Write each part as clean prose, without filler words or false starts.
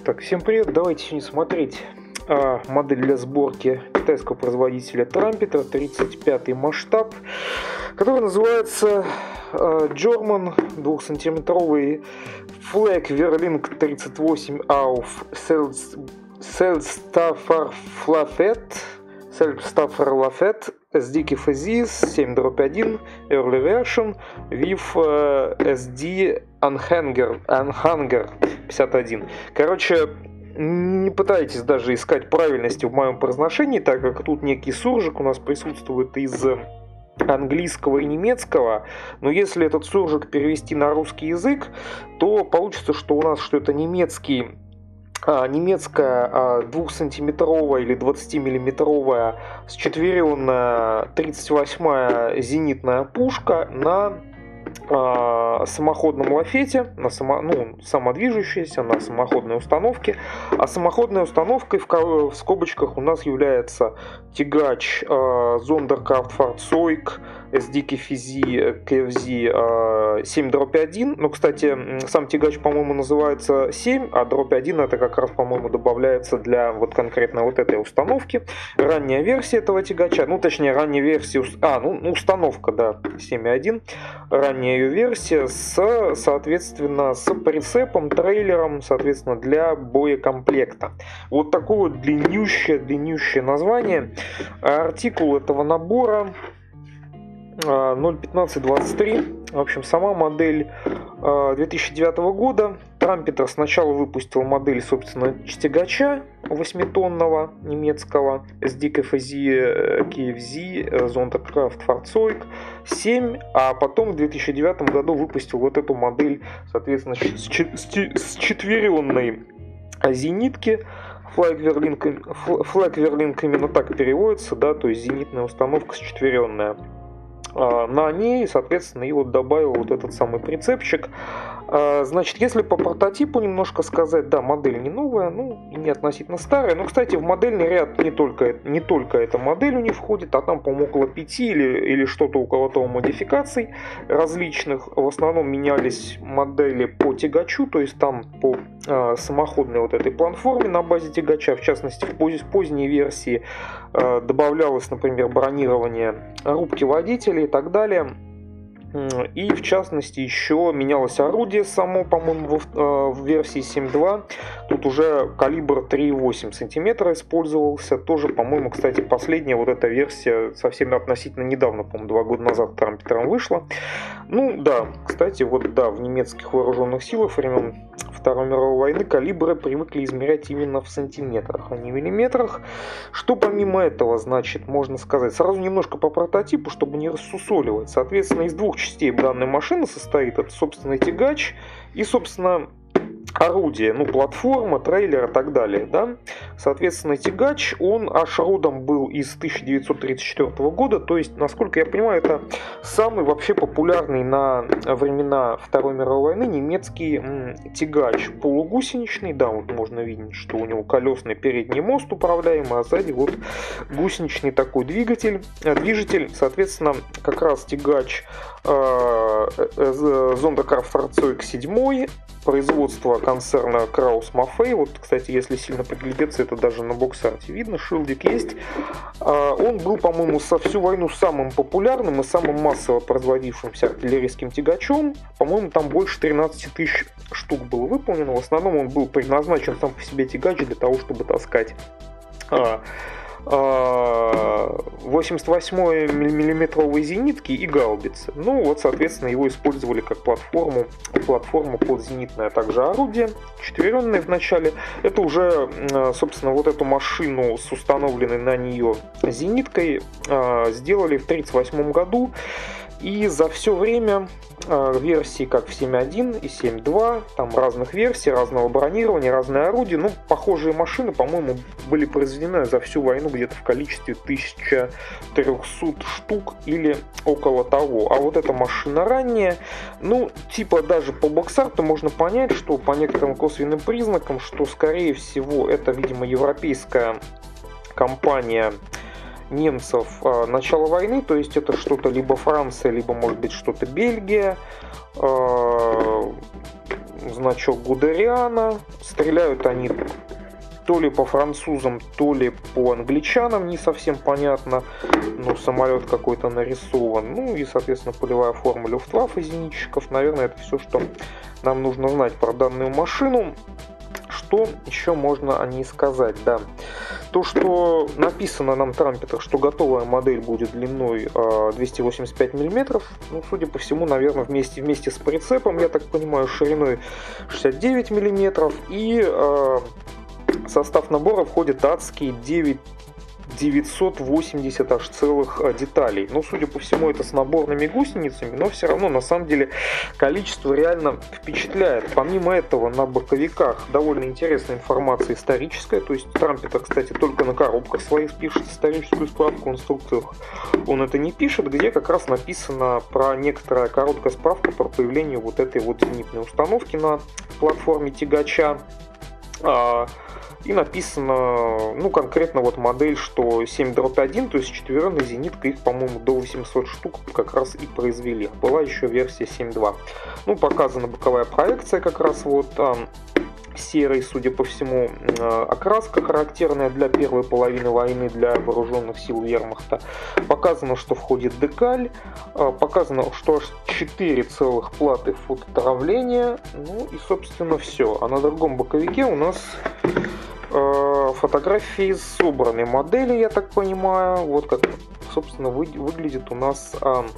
Так, всем привет! Давайте сегодня смотреть модель для сборки китайского производителя Trumpeter, 35 масштаб, который называется German 2-сантиметровый Flag Verlink 38 auf Selstaffer Lafette SDK FZ 7/1 Early Version with SD Anhänger 51. Короче, не пытайтесь даже искать правильности в моем произношении, так как тут некий суржик у нас присутствует из английского и немецкого, но если этот суржик перевести на русский язык, то получится, что у нас что это немецкая 2-сантиметровая или 20-миллиметровая счетверенная 38-я зенитная пушка на самоходном лафете, самодвижущаяся, на самоходной установке. А самоходной установкой в скобочках у нас является тягач Sonderkraftfahrzeug SDK FZ KFZ 7/1. Но, кстати, сам тягач, по-моему, называется 7, а дробь 1 это как раз, по-моему, добавляется для вот конкретно вот этой установки. Ранняя версия этого тягача, ранняя версия, установка, да, 7.1. Ранняя ее версия соответственно, с прицепом, трейлером, соответственно, для боекомплекта. Вот такое вот длиннющее название. Артикул этого набора 01523. В общем, сама модель 2009 года. Trumpeter сначала выпустил модель, собственно, тягача 8-тонного немецкого SDK FZ KFZ Sonderkraftfahrzeug 7, а потом в 2009 году выпустил вот эту модель, соответственно, с четверенной зенитки. Flag Verlink именно так переводится, да, то есть зенитная установка счетверенная. На ней, соответственно, и вот добавил вот этот самый прицепчик. Значит, если по прототипу немножко сказать, да, модель не новая, и не относительно старая. Но, кстати, в модельный ряд не только эта модель у них входит, а там, по-моему, около 5 или что-то около того модификаций различных. В основном менялись модели по тягачу, то есть там по самоходной вот этой платформе на базе тягача. В частности, в поздней версии добавлялось, например, бронирование рубки водителей и так далее. И в частности еще менялось орудие само, по-моему, в версии 7.2. Тут уже калибр 3,8 см использовался. Тоже, по-моему, кстати, последняя вот эта версия совсем относительно недавно, по-моему, 2 года назад Trumpeter вышла. Да, кстати, в немецких вооруженных силах времен Второй мировой войны калибры привыкли измерять именно в сантиметрах, а не в миллиметрах. Что помимо этого, значит, можно сказать? Сразу немножко по прототипу, чтобы не рассусоливать. Соответственно, из двух частей данной машины состоит. Это, собственно, тягач и, собственно, орудие, платформа, трейлер и так далее, да. Соответственно, тягач, он аж родом был из 1934 года, то есть, насколько я понимаю, это самый вообще популярный на времена Второй мировой войны немецкий тягач, полугусеничный, да, вот можно видеть, что у него колесный передний мост управляемый, а сзади вот гусеничный такой движитель, соответственно, как раз тягач Sonderkraftfahrzeug 7, производство концерна Krauss-Maffei. Вот, кстати, если сильно приглядеться, это даже на боксарте видно, шильдик есть. Он был, по-моему, всю войну самым популярным и самым массово производившимся артиллерийским тягачом. По-моему, там больше 13 тысяч штук было выполнено. В основном он был предназначен сам по себе тягач для того, чтобы таскать 88 миллиметровые зенитки и гаубицы. Соответственно, его использовали как платформу под зенитное, а также орудие, четверенное в начале. Это уже, собственно, вот эту машину с установленной на нее зениткой сделали в 1938 году. И за все время версии как в 7.1 и 7.2, там разных версий, разного бронирования, разные орудия, похожие машины, по-моему, были произведены за всю войну где-то в количестве 1300 штук или около того. А вот эта машина ранняя, даже по боксарту можно понять, что по некоторым косвенным признакам, что, скорее всего, это, видимо, европейская компания немцев начала войны, то есть это что-то либо Франция, либо, может быть, что-то Бельгия. значок Гудериана. Стреляют они то ли по французам, то ли по англичанам, не совсем понятно. Ну, самолет какой-то нарисован. Ну и, соответственно, полевая форма Люфтваффе зенитчиков. Наверное, это все, что нам нужно знать про данную машину. Что еще можно о ней сказать? Да. То, что написано нам Трампетер, что готовая модель будет длиной 285 мм, ну, судя по всему, наверное, вместе с прицепом, я так понимаю, шириной 69 мм, и состав набора входит адские 980 аж целых деталей. Ну, судя по всему, это с наборными гусеницами, но все равно, на самом деле, количество реально впечатляет. Помимо этого, на боковиках довольно интересная информация историческая. То есть Трампетер, кстати, только на коробках своих пишет историческую справку, в инструкциях он это не пишет, где как раз написано про некоторая короткая справка про появление вот этой вот зенитной установки на платформе тягача. И написано, ну, конкретно вот модель, что 7-1, то есть четверенная зенитка, их, по-моему, до 800 штук как раз и произвели. Была еще версия 7.2. Ну, показана боковая проекция как раз вот серой, судя по всему, окраска, характерная для первой половины войны для вооруженных сил вермахта. Показано, что входит декаль. Показано, что аж 4 целых платы фототравления. Ну и, собственно, все. А на другом боковике у нас фотографии собранной модели, я так понимаю. Вот как, собственно, выглядит у нас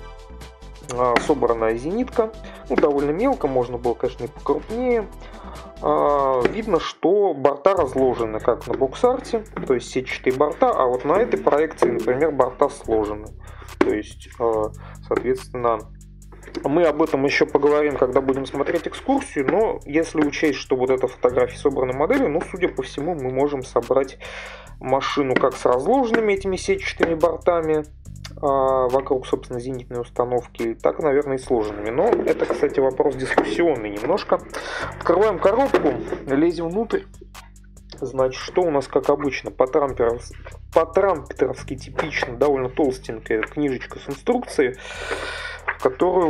собранная зенитка. Ну, довольно мелко, можно было, конечно, и покрупнее. Видно, что борта разложены как на боксарте, то есть сетчатые борта, а вот на этой проекции, например, борта сложены. То есть, соответственно, мы об этом еще поговорим, когда будем смотреть экскурсию, но если учесть, что вот эта фотография собрана моделью, ну, судя по всему, мы можем собрать машину как с разложенными этими сетчатыми бортами вокруг, собственно, зенитной установки, так, наверное, и сложенными. Но это, кстати, вопрос дискуссионный немножко. Открываем коробку, лезем внутрь. Значит, что у нас, как обычно, по-трампетеровски типично, довольно толстенькая книжечка с инструкцией, в которую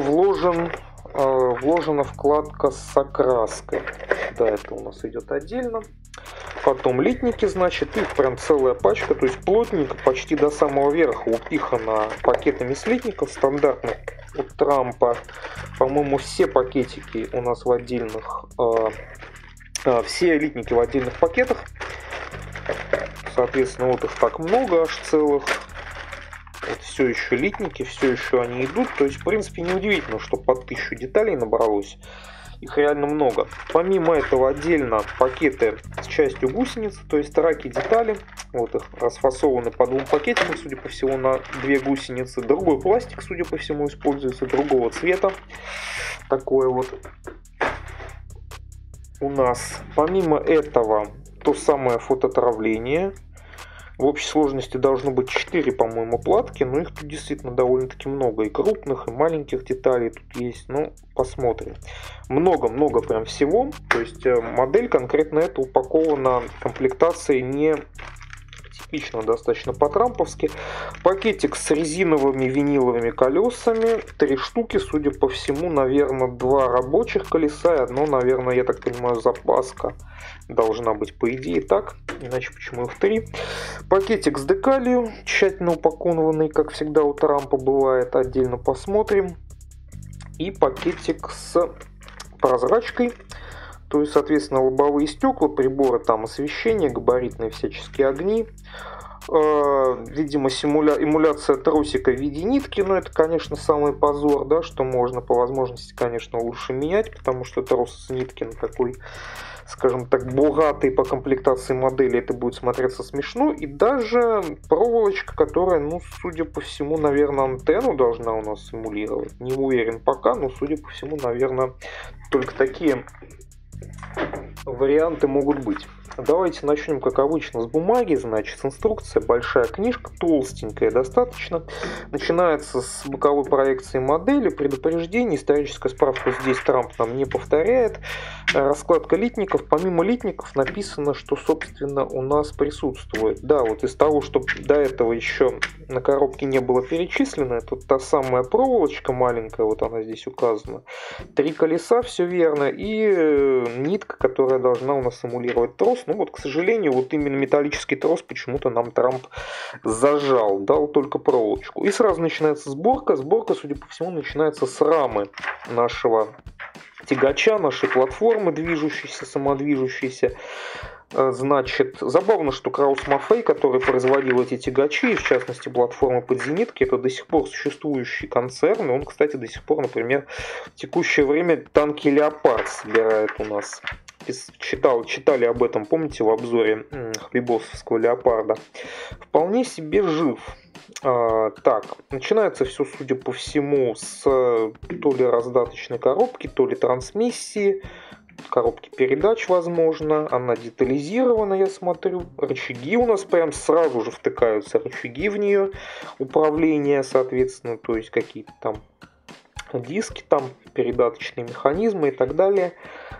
вложена вкладка с окраской. Да, это у нас идет отдельно. Потом литники, значит, их прям целая пачка, то есть плотненько, почти до самого верха упихано пакетами слитников стандартных от Трампа. По-моему, все пакетики у нас в отдельных, все литники в отдельных пакетах. Соответственно, вот их так много, аж целых. Вот все еще литники, все еще они идут. То есть, в принципе, неудивительно, что под 1000 деталей набралось. Их реально много. Помимо этого отдельно пакеты с частью гусениц, то есть раки детали. Вот их расфасованы по 2 пакетикам, судя по всему, на 2 гусеницы. Другой пластик, судя по всему, используется, другого цвета. Такое вот у нас. Помимо этого, то самое фототравление. В общей сложности должно быть 4, по-моему, платки, но их тут действительно довольно-таки много. И крупных, и маленьких деталей тут есть. Ну, посмотрим. Много-много прям всего. То есть модель конкретно эта упакована комплектацией не типично, достаточно по-трамповски. Пакетик с резиновыми виниловыми колесами. 3 штуки, судя по всему, наверное, 2 рабочих колеса и одно, наверное, я так понимаю, запаска. Должна быть, по идее, так. Иначе почему их 3? Пакетик с декалью, тщательно упакованный, как всегда у Трампа бывает. Отдельно посмотрим. И пакетик с прозрачкой. То есть, соответственно, лобовые стекла, приборы там освещения, габаритные всяческие огни. Видимо, эмуляция тросика в виде нитки. Но это, конечно, самый позор, да, что можно по возможности, конечно, лучше менять, потому что трос с нитки на такой, скажем так, богатый по комплектации модели, это будет смотреться смешно. И даже проволочка, которая, ну, судя по всему, наверное, антенну должна у нас симулировать. Не уверен пока, но, судя по всему, наверное, только такие варианты могут быть. Давайте начнем, как обычно, с бумаги. Значит, инструкция, большая книжка, толстенькая достаточно. Начинается с боковой проекции модели, предупреждение, историческая справка здесь Трамп нам не повторяет. Раскладка литников. Помимо литников написано, что, собственно, у нас присутствует. Да, вот из того, что до этого еще на коробке не было перечислено, это та самая проволочка маленькая, вот она здесь указана. 3 колеса, все верно, и нитка, которая должна у нас симулировать трос. Ну вот, к сожалению, вот именно металлический трос почему-то нам Трамп зажал, дал только проволочку. И сразу начинается сборка. Сборка, судя по всему, начинается с рамы нашего тягача, нашей платформы, движущейся, самодвижущейся. Значит, забавно, что Краус Мафей, который производил эти тягачи, в частности платформы под зенитки, это до сих пор существующий концерн. И он, кстати, до сих пор, например, в текущее время танки «Леопард» собирает у нас. Читали об этом, помните, в обзоре хлебосовского «Леопарда». Вполне себе жив. Так, начинается все, судя по всему, с то ли раздаточной коробки, то ли трансмиссии, коробки передач, возможно. Она детализирована, я смотрю. Рычаги у нас прям сразу же втыкаются, рычаги в нее, управление, соответственно, то есть какие-то там диски, там передаточные механизмы и так далее.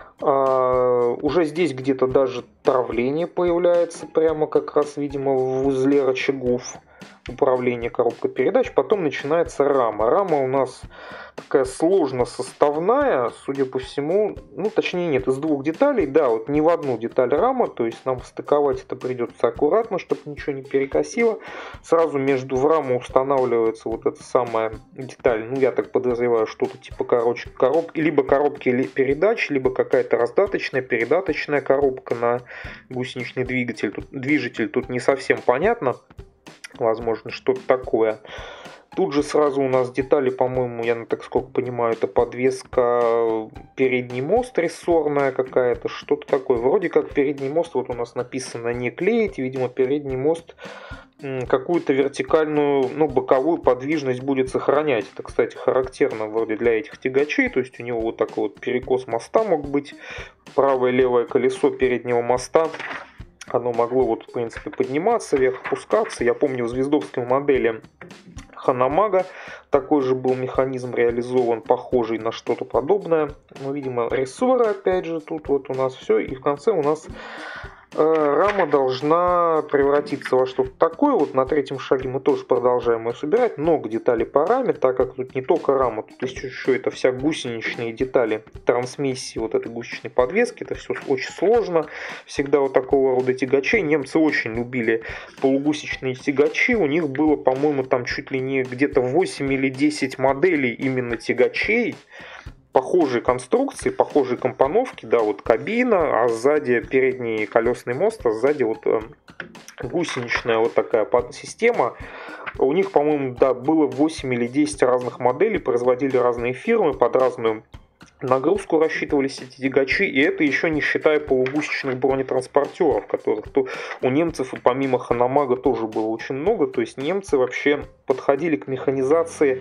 Уже здесь где-то даже травление появляется, прямо как раз, видимо, в узле рычагов управления коробкой передач. Потом начинается рама. Рама у нас такая сложно составная, судя по всему, ну точнее нет, из 2 деталей, да, вот не в одну деталь рама, то есть нам стыковать это придется аккуратно, чтобы ничего не перекосило. Сразу в раму устанавливается вот эта самая деталь, ну я так подозреваю, что-то типа коробки, либо коробки передач, либо какая-то раздаточная, передаточная коробка на гусеничный движитель, тут не совсем понятно. Возможно, что-то такое. Тут же сразу у нас детали, по-моему, я так сколько понимаю, это подвеска, передний мост рессорная какая-то, что-то такое. Вроде как передний мост, вот у нас написано не клеить, видимо, передний мост какую-то вертикальную, ну, боковую подвижность будет сохранять. Это, кстати, характерно вроде для этих тягачей, то есть у него вот такой вот перекос моста мог быть, правое и левое колесо переднего моста. Оно могло, вот, в принципе, подниматься вверх, опускаться. Я помню, в звездовской модели Ханамага такой же был механизм реализован, похожий на что-то подобное. Но, видимо, рессоры, опять же, тут вот у нас все. И в конце у нас рама должна превратиться во что-то такое. Вот на 3-м шаге мы тоже продолжаем ее собирать. Много деталей по раме, так как тут не только рама, тут еще это вся гусеничные детали трансмиссии вот этой гусеничной подвески. Это все очень сложно. Всегда вот такого рода тягачей. Немцы очень любили полугусеничные тягачи. У них было, по-моему, там чуть ли не где-то 8 или 10 моделей именно тягачей. Похожие конструкции, похожие компоновки, да, вот кабина, а сзади передний колесный мост, а сзади вот гусеничная вот такая система. У них, по-моему, да, было 8 или 10 разных моделей, производили разные фирмы, под разную нагрузку рассчитывались эти тягачи, и это еще не считая полугусеничных бронетранспортеров, которых у немцев и помимо Ханамага тоже было очень много, то есть немцы вообще подходили к механизации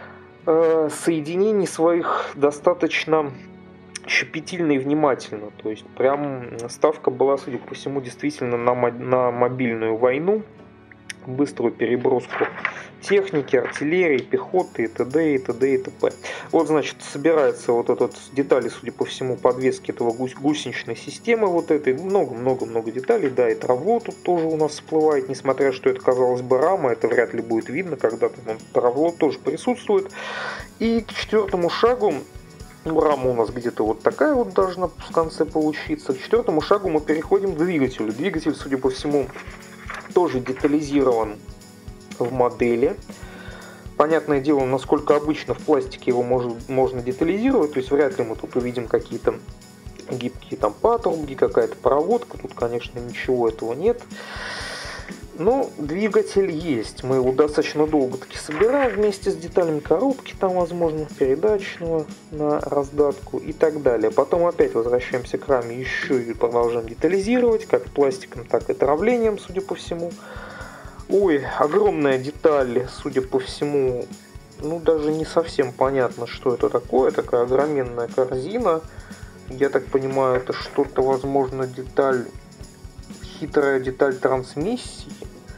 соединений своих достаточно щепетильно и внимательно. То есть прям ставка была, судя по всему, действительно на мобильную войну, быструю переброску техники, артиллерии, пехоты и т.д. и т.д. и т.п. Вот, значит, собирается вот этот детали, судя по всему, подвески этого гусеничной системы вот этой. Много-много-много деталей. Да, и травло тут тоже у нас всплывает, несмотря что это, казалось бы, рама, это вряд ли будет видно, когда-то травло тоже присутствует. И к 4-му шагу, рама у нас где-то вот такая вот должна в конце получиться. К 4-му шагу мы переходим к двигателю. Двигатель, судя по всему, тоже детализирован в модели. Понятное дело, насколько обычно в пластике его можно детализировать, то есть вряд ли мы тут увидим какие-то гибкие там патрубки, какая-то проводка, тут, конечно, ничего этого нет. Но двигатель есть, мы его достаточно долго таки собираем вместе с деталями коробки, там, возможно, передачного на раздатку и так далее. Потом опять возвращаемся к раме, еще и продолжаем детализировать, как пластиком, так и травлением, судя по всему. Ой, огромная деталь, судя по всему, ну даже не совсем понятно, что это такое. Такая огроменная корзина. Я так понимаю, это что-то, возможно, деталь хитрая деталь трансмиссии,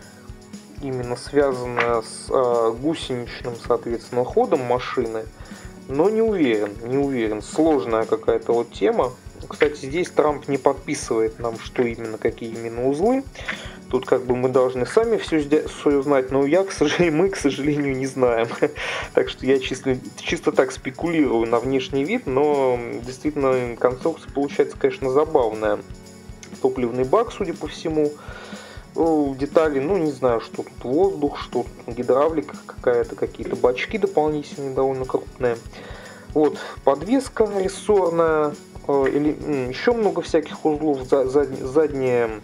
именно связанная с гусеничным, соответственно, ходом машины, но не уверен. Сложная какая-то вот тема. Кстати, здесь Трамп не подписывает нам, что именно, какие именно узлы. Тут как бы мы должны сами все знать, но мы, к сожалению, не знаем. Так что я чисто так спекулирую на внешний вид, но действительно конструкция получается, конечно, забавная. Топливный бак, судя по всему. Детали, не знаю, что тут воздух, что тут гидравлика какая-то, какие-то бачки дополнительные, довольно крупные. Вот, подвеска рессорная, еще много всяких узлов, задний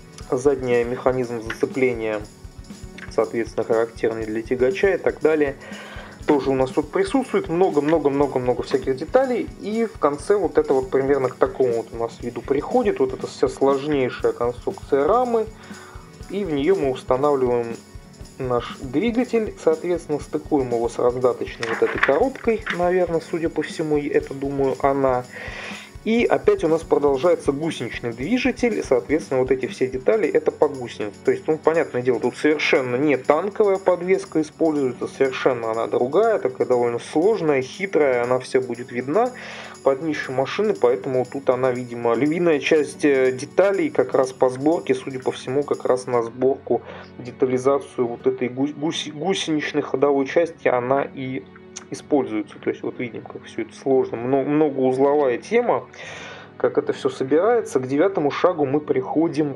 механизм зацепления, соответственно, характерный для тягача и так далее. Тоже у нас тут присутствует много всяких деталей, и в конце вот это вот примерно к такому вот у нас виду приходит, вот эта вся сложнейшая конструкция рамы, и в нее мы устанавливаем наш двигатель, соответственно, стыкуем его с раздаточной вот этой коробкой, наверное, судя по всему, это, думаю, она. И опять у нас продолжается гусеничный движитель, соответственно, вот эти все детали это по гусенице. То есть, понятное дело, тут совершенно не танковая подвеска используется, совершенно она другая, такая довольно сложная, хитрая, она вся будет видна под днищу машины, поэтому тут она, видимо, львиная часть деталей как раз по сборке, судя по всему, как раз на сборку, детализацию вот этой гусеничной ходовой части она и используются. То есть вот видим, как все это сложно. Многоузловая тема, как это все собирается. К 9-му шагу мы приходим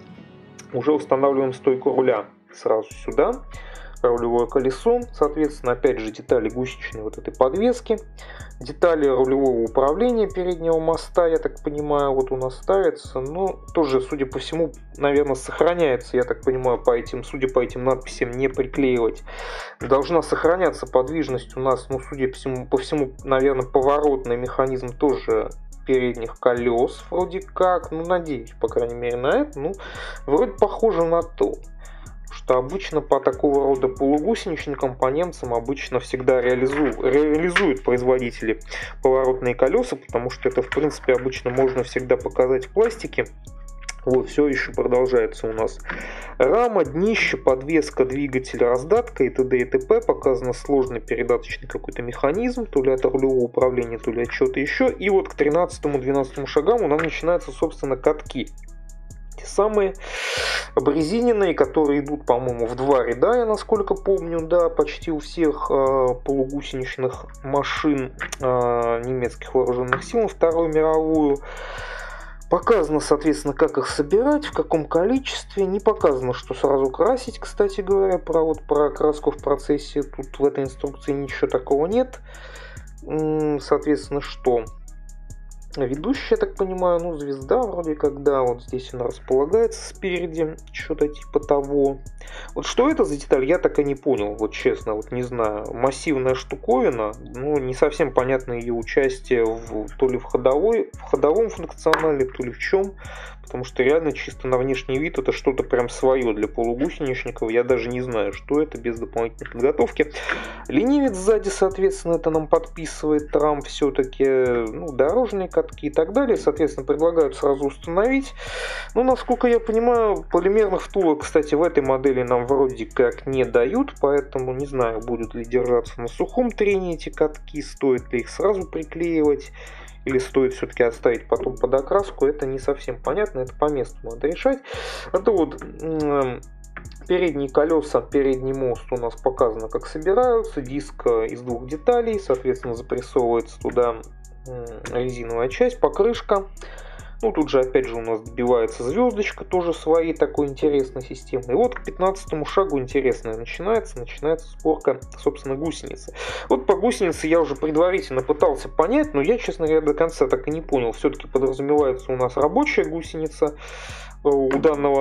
уже устанавливаем стойку руля сразу сюда. Рулевое колесо, соответственно, опять же детали гусеничной вот этой подвески, детали рулевого управления переднего моста, я так понимаю, вот у нас ставится, но тоже, судя по всему, наверное, сохраняется, я так понимаю, судя по этим надписям, не приклеивать. Должна сохраняться подвижность у нас, судя по всему, наверное, поворотный механизм тоже передних колес, вроде как, надеюсь, по крайней мере, на это, вроде похоже на то. Что обычно по такого рода полугусеничным компонентам обычно всегда реализуют производители поворотные колеса, потому что это, в принципе, обычно можно всегда показать в пластике. Вот, все еще продолжается у нас. Рама, днище, подвеска, двигатель, раздатка и т.д. и т.п. Показано сложный передаточный какой-то механизм, то ли от рулевого управления, то ли от чего-то еще. И вот к 13-12 шагам у нас начинаются, собственно, катки. Те самые обрезиненные, которые идут, по-моему, в 2 ряда, я насколько помню, да, почти у всех полугусеничных машин немецких вооруженных сил на Вторую мировую. Показано, соответственно, как их собирать, в каком количестве. Не показано, что сразу красить, кстати говоря, про окраску в процессе. Тут в этой инструкции ничего такого нет. Соответственно, что? Ведущая, я так понимаю, звезда вроде как, да, вот здесь она располагается спереди, что-то типа того. Вот что это за деталь, я так и не понял, вот честно, вот не знаю. Массивная штуковина, не совсем понятно ее участие то ли в ходовом функционале, то ли в чем. Потому что реально чисто на внешний вид это что-то прям свое для полугусеничников. Я даже не знаю, что это без дополнительной подготовки. Ленивец сзади, соответственно, это нам подписывает Трамп все-таки. Дорожные катки и так далее. Соответственно, предлагают сразу установить. Насколько я понимаю, полимерных втулок, кстати, в этой модели нам вроде как не дают. Поэтому не знаю, будут ли держаться на сухом трении эти катки. Стоит ли их сразу приклеивать. Или стоит все-таки оставить потом под окраску, это не совсем понятно, это по месту надо решать. Это вот передние колеса, передний мост у нас показано, как собираются. Диск из 2 деталей, соответственно, запрессовывается туда резиновая часть, покрышка. Тут же опять же у нас добивается звездочка, тоже своей такой интересной системы. И вот к 15-му шагу интересное начинается сборка, собственно, гусеницы. Вот по гусенице я уже предварительно пытался понять, но я, честно говоря, до конца так и не понял. Все-таки подразумевается у нас рабочая гусеница у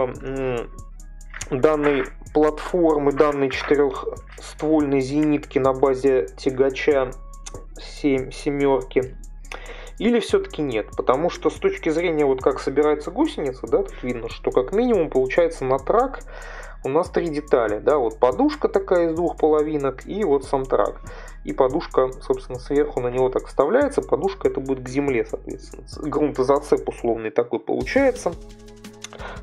данной платформы, данной 4-ствольной зенитки на базе тягача семерки. Или все-таки нет, потому что с точки зрения как собирается гусеница, да, тут видно, что как минимум получается на трак у нас 3 детали, да, вот подушка такая из 2 половинок и вот сам трак. И подушка, собственно, сверху на него так вставляется, подушка это будет к земле, соответственно, грунтозацеп условный такой получается.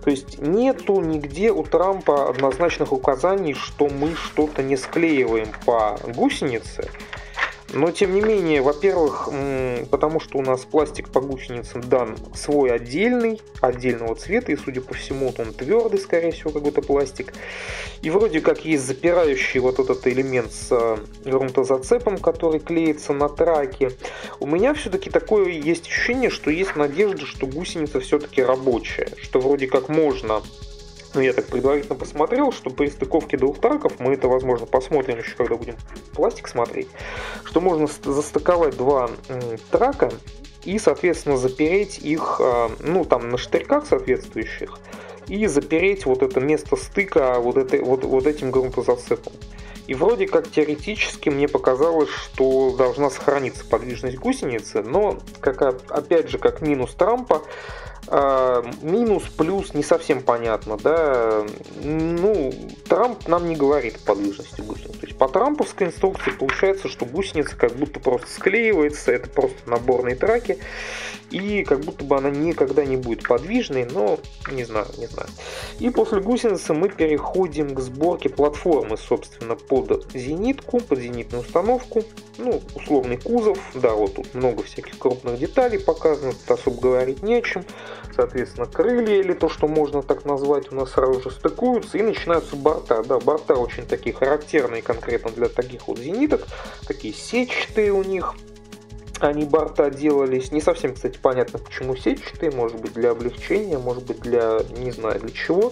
То есть нету нигде у Трампа однозначных указаний, что мы что-то не склеиваем по гусенице. Но, тем не менее, во-первых, потому что у нас пластик по гусеницам дан свой отдельного цвета, и, судя по всему, он твердый, скорее всего, какой-то пластик. И вроде как есть запирающий вот этот элемент с грунтозацепом, который клеится на траке. У меня все-таки такое есть ощущение, что есть надежда, что гусеница все-таки рабочая, что вроде как можно... Ну, я так предварительно посмотрел, что при стыковке двух траков, мы это, возможно, посмотрим еще, когда будем пластик смотреть, что можно застыковать два трака и, соответственно, запереть их, ну, там, на штырьках соответствующих, и запереть вот это место стыка вот этим грунтозацепом. И вроде как теоретически мне показалось, что должна сохраниться подвижность гусеницы, но, опять же, как минус Трампа, минус, плюс не совсем понятно, да. Ну, Трамп нам не говорит о подвижности гусеницы. То есть по трамповской инструкции получается, что гусеница как будто просто склеивается, это просто наборные траки, и как будто бы она никогда не будет подвижной, но не знаю. И после гусеницы мы переходим к сборке платформы, собственно, под зенитку, под зенитную установку. Ну, условный кузов, да, вот тут много всяких крупных деталей показано, тут особо говорить не о чем. Соответственно, крылья, или то, что можно так назвать, у нас сразу же стыкуются, и начинаются борта. Да, борта очень такие характерные конкретно для таких вот зениток, такие сетчатые у них. Они борта делались, не совсем, кстати, понятно, почему сетчатые, может быть для облегчения, может быть для, не знаю, для чего.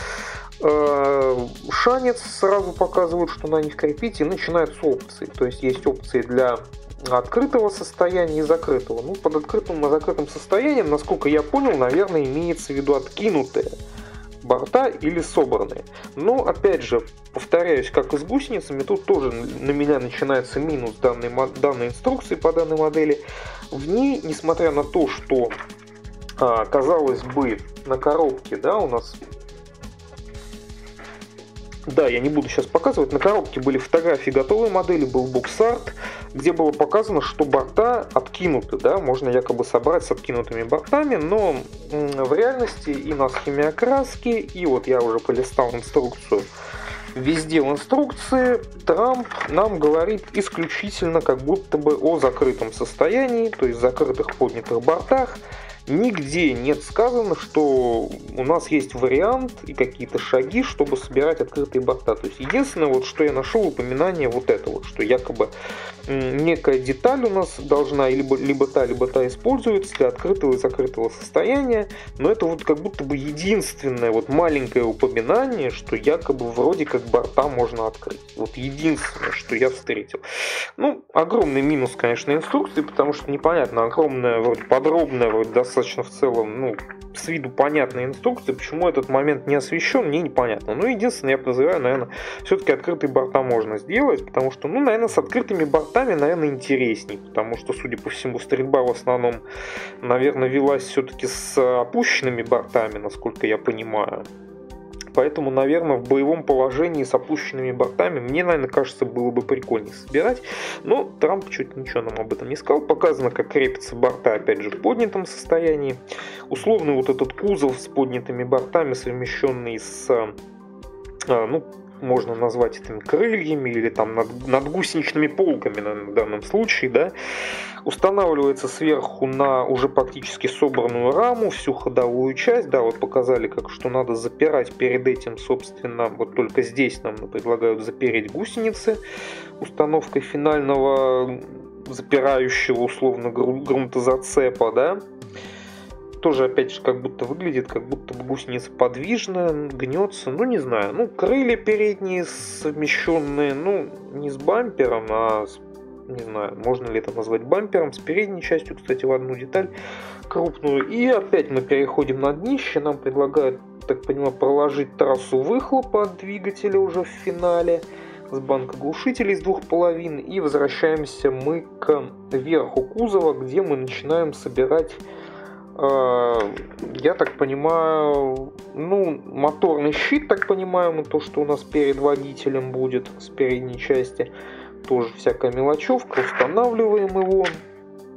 Шанец сразу показывают, что на них крепить, и начинаются опции. То есть есть опции для открытого состояния и закрытого. Ну, под открытым и закрытым состоянием, насколько я понял, наверное, имеется в виду откинутые борта или собранные. Но, опять же, повторяюсь, как и с гусеницами, тут тоже на меня начинается минус данной инструкции по данной модели. В ней, несмотря на то, что, казалось бы, на коробке, да, у нас... Да, я не буду сейчас показывать. На коробке были фотографии готовой модели, был бокс-арт, где было показано, что борта откинуты, да, можно якобы собрать с откинутыми бортами, но в реальности и на схеме окраски, и вот я уже полистал инструкцию, везде в инструкции Трамп нам говорит исключительно как будто бы о закрытом состоянии, то есть закрытых поднятых бортах. Нигде нет сказано, что у нас есть вариант и какие-то шаги, чтобы собирать открытые борта. То есть единственное, вот, что я нашел, упоминание вот это вот, что якобы некая деталь у нас должна либо та используется для открытого и закрытого состояния. Но это вот как будто бы единственное вот маленькое упоминание, что якобы вроде как борта можно открыть. Вот единственное, что я встретил. Ну, огромный минус, конечно, инструкции, потому что непонятно, огромная, вроде подробная, вроде достаточно в целом, ну, с виду понятная инструкция, почему этот момент не освещен, мне непонятно. Ну, единственное, я подозреваю, наверное, все-таки открытые борта можно сделать, потому что, ну, наверное, с открытыми бортами, наверное, интересней, потому что, судя по всему, стрельба в основном, наверное, велась все-таки с опущенными бортами, насколько я понимаю. Поэтому, наверное, в боевом положении с опущенными бортами мне, наверное, кажется, было бы прикольнее собирать. Но Трамп чуть ничего нам об этом не сказал. Показано, как крепятся борта, опять же, в поднятом состоянии. Условный вот этот кузов с поднятыми бортами, совмещенный с, ну, можно назвать этими крыльями или там над гусеничными полками в данном случае, да, устанавливается сверху на уже практически собранную раму, всю ходовую часть, да, вот показали, как что надо запирать перед этим, собственно, вот только здесь нам предлагают запереть гусеницы установкой финального запирающего условно грунтозацепа, да. Тоже, опять же, как будто выглядит, как будто бы гусеница подвижная, гнется, ну, не знаю. Ну, крылья передние совмещенные, ну, не с бампером, а с, не знаю, можно ли это назвать бампером, с передней частью, кстати, в одну деталь крупную. И опять мы переходим на днище, нам предлагают, так понимаю, проложить трассу выхлопа от двигателя уже в финале с банка глушителей с двух половин. И возвращаемся мы к верху кузова, где мы начинаем собирать, я так понимаю, ну, моторный щит, так понимаем, то, что у нас перед водителем будет с передней части. Тоже всякая мелочевка, устанавливаем его.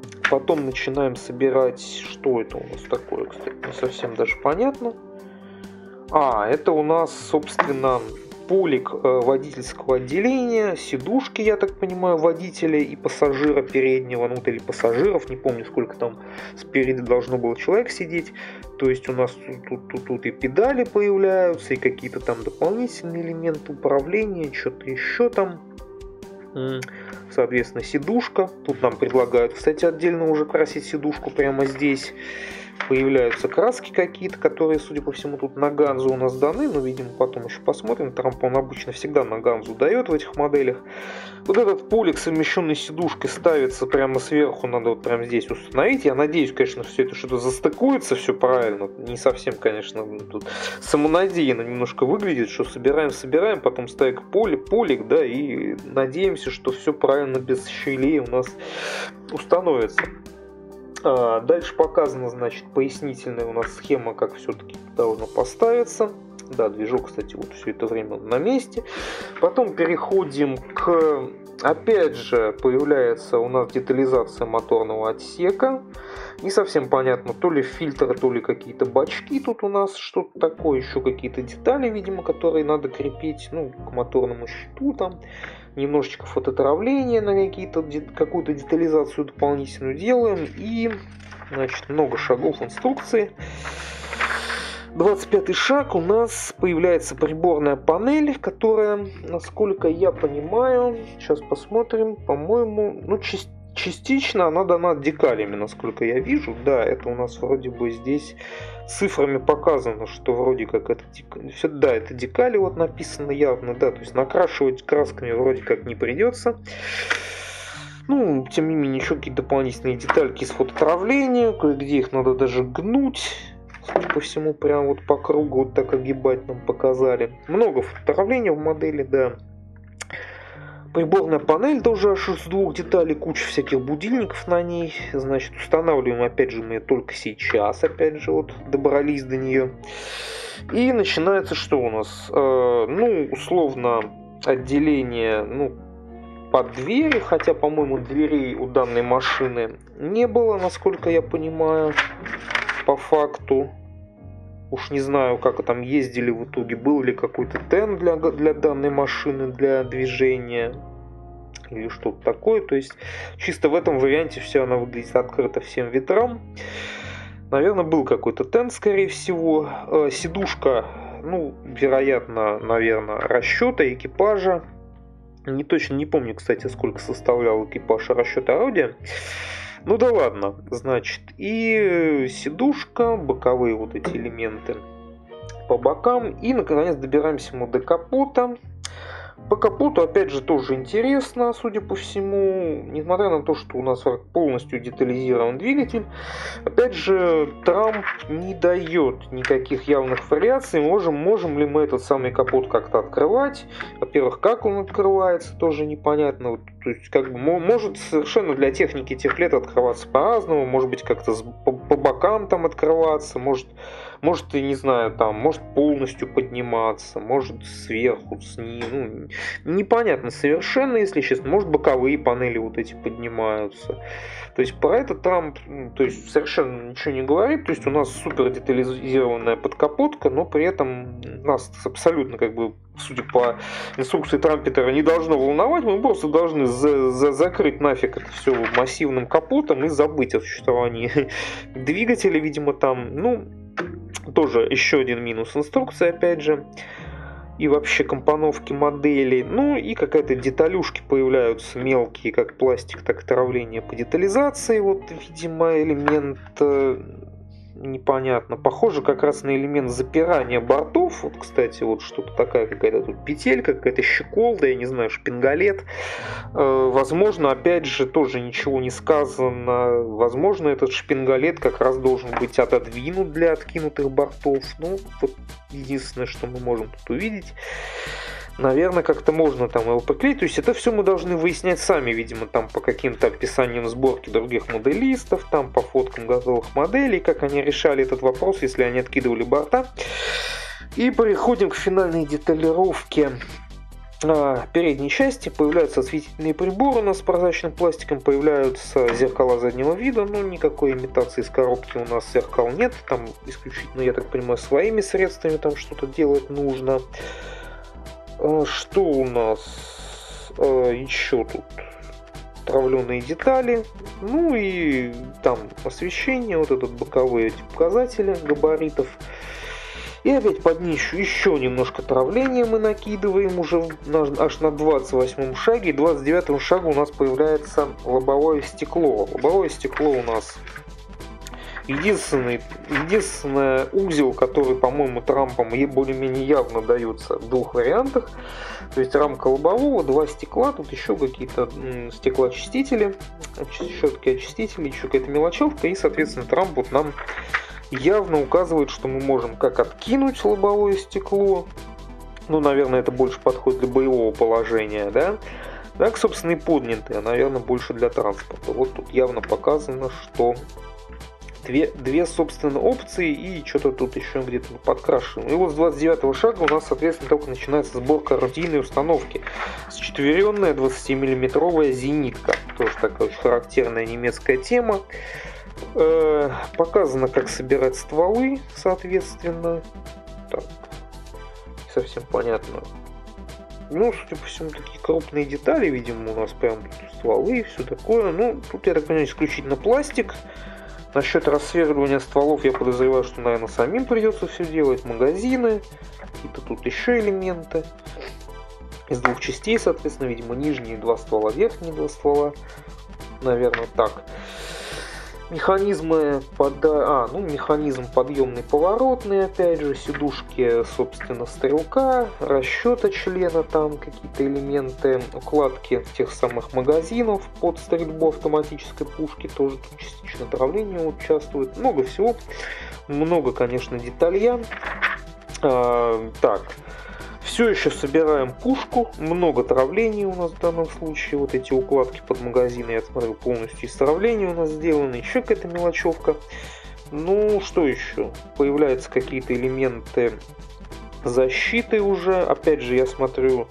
Потом начинаем собирать, что это у нас такое, кстати, не совсем даже понятно. Это у нас, собственно, полик водительского отделения, сидушки, я так понимаю, водителя и пассажира переднего, ну, или пассажиров, не помню, сколько там спереди должно было человек сидеть. То есть у нас тут и педали появляются, и какие-то там дополнительные элементы управления, что-то еще там. Соответственно, сидушка. Тут нам предлагают, кстати, отдельно уже красить сидушку прямо здесь. Появляются краски какие-то, которые, судя по всему, тут на ганзу у нас даны, но, видимо, потом еще посмотрим. Трамп, он обычно всегда на ганзу дает в этих моделях. Вот этот полик, совмещенный с сидушкой, ставится прямо сверху, надо вот прямо здесь установить. Я надеюсь, конечно, все это что-то застыкуется, все правильно. Не совсем, конечно, тут самонадеянно немножко выглядит, что собираем, потом ставим полик, да, и надеемся, что все правильно, без щелей у нас установится. Дальше показана, значит, пояснительная у нас схема, как все-таки должно поставиться. Да, движок, кстати, вот все это время на месте. Потом переходим к... Опять же, появляется у нас детализация моторного отсека. Не совсем понятно, то ли фильтры, то ли какие-то бачки. Тут у нас что-то такое, еще какие-то детали, видимо, которые надо крепить, ну, к моторному щиту там. Немножечко фототравления на какую-то детализацию дополнительную делаем. И, значит, много шагов инструкции. 25-й шаг, у нас появляется приборная панель, которая, насколько я понимаю, сейчас посмотрим, по-моему, ну, частично она дана декалями, насколько я вижу. Да, это у нас вроде бы здесь цифрами показано, что вроде как это да, это декали вот написано явно, да, то есть накрашивать красками вроде как не придется. Ну, тем не менее, еще какие-то дополнительные детальки из фототравления, кое-где их надо даже гнуть. Судя по всему, прям вот по кругу вот так огибать нам показали. Много фототравления в модели, да. Приборная панель тоже аж из двух деталей, куча всяких будильников на ней. Значит, устанавливаем, опять же, мы только сейчас, опять же, вот добрались до нее. И начинается что у нас? Ну, условно, отделение, ну, под двери, хотя, по-моему, дверей у данной машины не было, насколько я понимаю, по факту. Уж не знаю, как там ездили в итоге, был ли какой-то тен для данной машины, для движения или что-то такое. То есть чисто в этом варианте все она выглядит открыто всем ветрам. Наверное, был какой-то тен, скорее всего. Сидушка, ну, вероятно, наверное, расчета экипажа. Точно не помню, кстати, сколько составлял экипаж расчета орудия. Ну да ладно, значит, и сидушка, боковые вот эти элементы по бокам. И, наконец, добираемся мы до капота. По капоту, опять же, тоже интересно, судя по всему, несмотря на то, что у нас полностью детализирован двигатель, опять же, Трамп не дает никаких явных вариаций, можем ли мы этот самый капот как-то открывать. Во-первых, как он открывается, тоже непонятно. То есть, как бы, может совершенно для техники тех лет открываться по-разному, может быть, как-то по бокам там открываться, может, я не знаю, там, может полностью подниматься, может сверху, снизу, ну, непонятно совершенно, если честно, может боковые панели вот эти поднимаются. То есть про это Трамп, то есть, совершенно ничего не говорит, то есть у нас супер детализированная подкапотка, но при этом нас абсолютно, как бы, судя по инструкции Трампетера, не должно волновать, мы просто должны закрыть нафиг это все массивным капотом и забыть о существовании двигателя, видимо, там, ну, тоже еще один минус инструкции, опять же, и вообще компоновки моделей. Ну и какая-то деталюшки появляются мелкие, как пластик, так и травление по детализации. Вот, видимо, элемент непонятно. Похоже как раз на элемент запирания бортов. Вот, кстати, вот что-то такая какая-то тут петелька, какая-то щеколда, я не знаю, шпингалет. Возможно, опять же, тоже ничего не сказано. Возможно, этот шпингалет как раз должен быть отодвинут для откинутых бортов. Ну, вот единственное, что мы можем тут увидеть. Наверное, как-то можно там его приклеить. То есть это все мы должны выяснять сами, видимо, там по каким-то описаниям сборки других моделистов, там по фоткам готовых моделей, как они решали этот вопрос, если они откидывали борта. И переходим к финальной деталировке передней части появляются осветительные приборы у нас с прозрачным пластиком, появляются зеркала заднего вида, но никакой имитации из коробки у нас зеркал нет, там исключительно, я так понимаю, своими средствами там что-то делать нужно. Что у нас еще тут? Травленые детали, ну и там освещение, вот этот боковые эти показатели габаритов. И опять под нишу еще немножко травления мы накидываем уже аж на 28 шаге. И 29 шагу у нас появляется лобовое стекло. Лобовое стекло у нас единственный узел, который, по-моему, Трампом более-менее явно дается в двух вариантах. То есть рамка лобового, два стекла, тут еще какие-то стеклоочистители, щетки-очистители, еще какая-то мелочевка. И, соответственно, Трамп вот нам явно указывает, что мы можем как откинуть лобовое стекло, ну, наверное, это больше подходит для боевого положения, да, так, собственно, и поднятое, наверное, больше для транспорта. Вот тут явно показано, что две собственно, опции и что-то тут еще где-то подкрашено. И вот с 29 шага у нас, соответственно, только начинается сборка орудийной установки. Счетверенная 20-миллиметровая зенитка. Тоже такая очень характерная немецкая тема. Показано, как собирать стволы, соответственно. Так, не совсем понятно. Ну, судя по всему, такие крупные детали, видимо, у нас прям тут стволы и все такое. Ну, тут, я так понимаю, исключительно пластик. Насчет рассверливания стволов я подозреваю, что, наверное, самим придется все делать. Магазины, какие-то тут еще элементы. Из двух частей, соответственно, видимо, нижние два ствола, верхние два ствола. Наверное, так. Механизмы механизм подъемный поворотный, опять же, сидушки, собственно, стрелка, расчета члена, там какие-то элементы, укладки тех самых магазинов под стрельбу автоматической пушки, тоже тут частично травление участвует, много всего, много, конечно, деталья. Так. Все еще собираем пушку, много травлений у нас в данном случае, вот эти укладки под магазины, я смотрю, полностью из травления у нас сделаны, еще какая-то мелочевка. Ну, что еще? Появляются какие-то элементы защиты уже, опять же, я смотрю,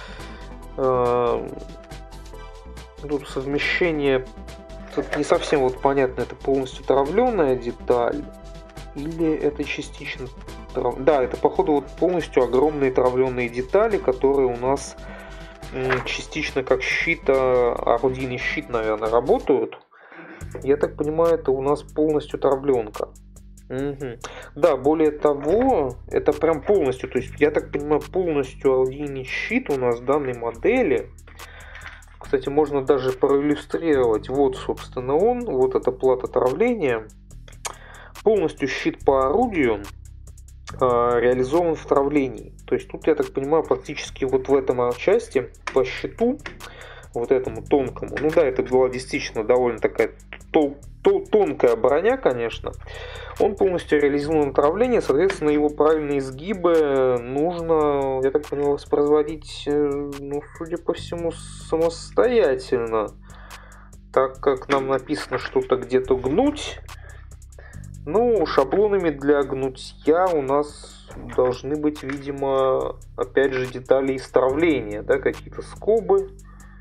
тут совмещение, тут не совсем вот понятно, это полностью травленая деталь, или это частично... Да, это, походу, вот полностью огромные травленые детали, которые у нас частично как щит, орудийный щит, наверное, работают. Я так понимаю, это у нас полностью травленка. Угу. Да, более того, это прям полностью, то есть, я так понимаю, полностью орудийный щит у нас в данной модели. Кстати, можно даже проиллюстрировать. Вот, собственно, он, вот эта плата травления. Полностью щит по орудию реализован в травлении. То есть тут, я так понимаю, практически вот в этом части по щиту, вот этому тонкому, ну да, это была действительно довольно такая тонкая броня, конечно, он полностью реализован в травлении, соответственно, его правильные изгибы нужно, я так понимаю, воспроизводить, ну, судя по всему, самостоятельно, так как нам написано что-то где-то гнуть. Ну, шаблонами для гнутья у нас должны быть, видимо, опять же, детали из травления, да, какие-то скобы.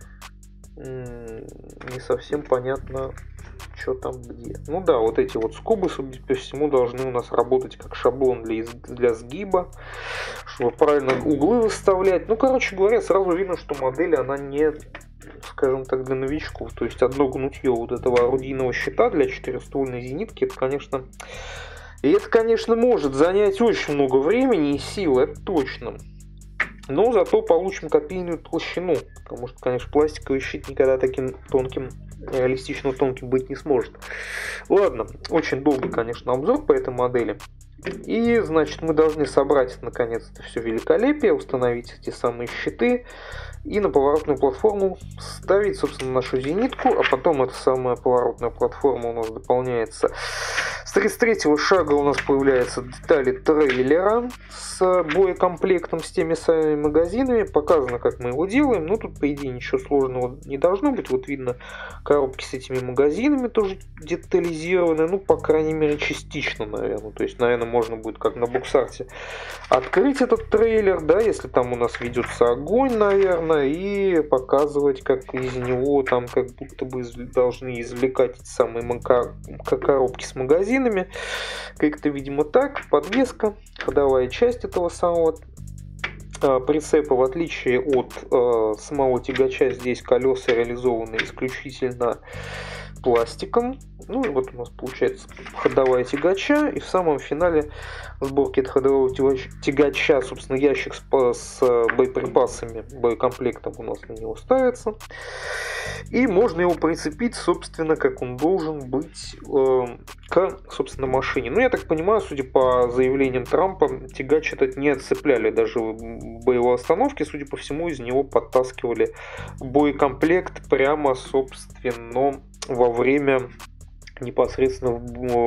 Не совсем понятно, что там где. Ну да, вот эти вот скобы, судя по всему, должны у нас работать как шаблон для сгиба, чтобы правильно углы выставлять. Ну, короче говоря, сразу видно, что модель, она не, скажем так, для новичков. То есть одно гнутье вот этого орудийного щита для четырехствольной зенитки, это, конечно, может занять очень много времени и сил, это точно. Но зато получим копийную толщину, потому что, конечно, пластиковый щит никогда таким тонким, реалистично тонким быть не сможет. Ладно, очень долгий, конечно, обзор по этой модели. И, значит, мы должны собрать, наконец, это все великолепие, установить эти самые щиты и на поворотную платформу ставить, собственно, нашу зенитку, а потом эта самая поворотная платформа у нас дополняется. С 33-го шага у нас появляются детали трейлера с боекомплектом, с теми самыми магазинами. Показано, как мы его делаем. Ну, тут, по идее, ничего сложного не должно быть. Вот видно, коробки с этими магазинами тоже детализированы. Ну, по крайней мере, частично, наверное. То есть, наверное, можно будет, как на буксарте, открыть этот трейлер, да, если там у нас ведется огонь, наверное, и показывать, как из него там как будто бы должны извлекать эти самые коробки с магазинами. Как-то, видимо, так. Подвеска, ходовая часть этого самого прицепа, в отличие от самого тягача, здесь колеса реализованы исключительно пластиком. Ну и вот у нас получается ходовая тягача, и в самом финале сборки этого ходового тягача, собственно, ящик с боеприпасами, боекомплектом у нас на него ставится. И можно его прицепить, собственно, как он должен быть к, собственно, машине. Ну, я так понимаю, судя по заявлениям Трампа, тягач этот не отцепляли даже в боевой остановке. Судя по всему, из него подтаскивали боекомплект прямо, собственно, во время непосредственно,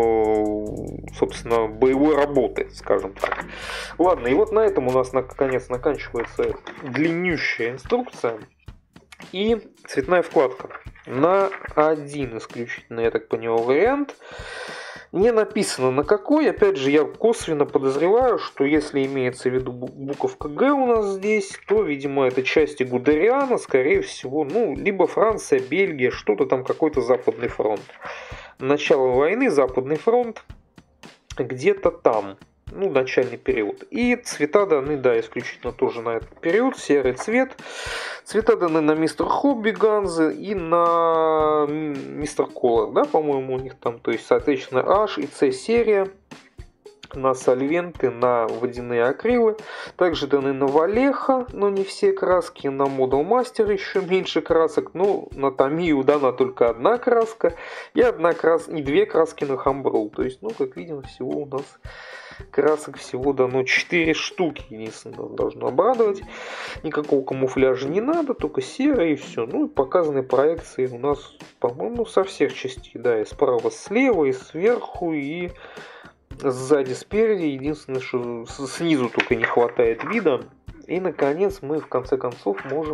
собственно, боевой работы, скажем так. Ладно, и вот на этом у нас наконец заканчивается длиннющая инструкция и цветная вкладка. На один исключительно, я так понимаю, вариант. Не написано на какой. Опять же, я косвенно подозреваю, что если имеется в виду буковка Г у нас здесь, то, видимо, это части Гудериана, скорее всего, ну, либо Франция, Бельгия, что-то там, какой-то Западный фронт. Начало войны, Западный фронт, где-то там, ну, начальный период. И цвета даны, да, исключительно тоже на этот период, серый цвет. Цвета даны на Мистер Хобби Ганзы и на Мистер Колор, да, по-моему, у них там, то есть, соответственно, H и C серия. На сольвенты, на водяные акрилы. Также даны на Валеха, но не все краски. На Model Master еще меньше красок. Ну, на Тамию дана только одна краска. И две краски на Хамброл. То есть, ну, как видим, всего у нас красок всего дано 4 штуки. Единственное, должно обрадовать. Никакого камуфляжа не надо, только серый и все. Ну, и показаны проекции у нас, по-моему, со всех частей. Да, и справа, слева, и сверху, и сзади, спереди. Единственное, что снизу только не хватает вида. И, наконец, мы в конце концов можем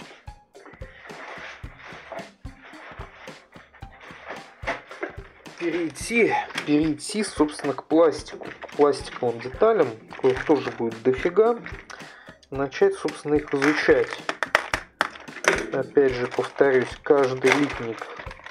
перейти, собственно, к пластику. К пластиковым деталям, коих тоже будет дофига. Начать, собственно, их изучать. Опять же, повторюсь, каждый литник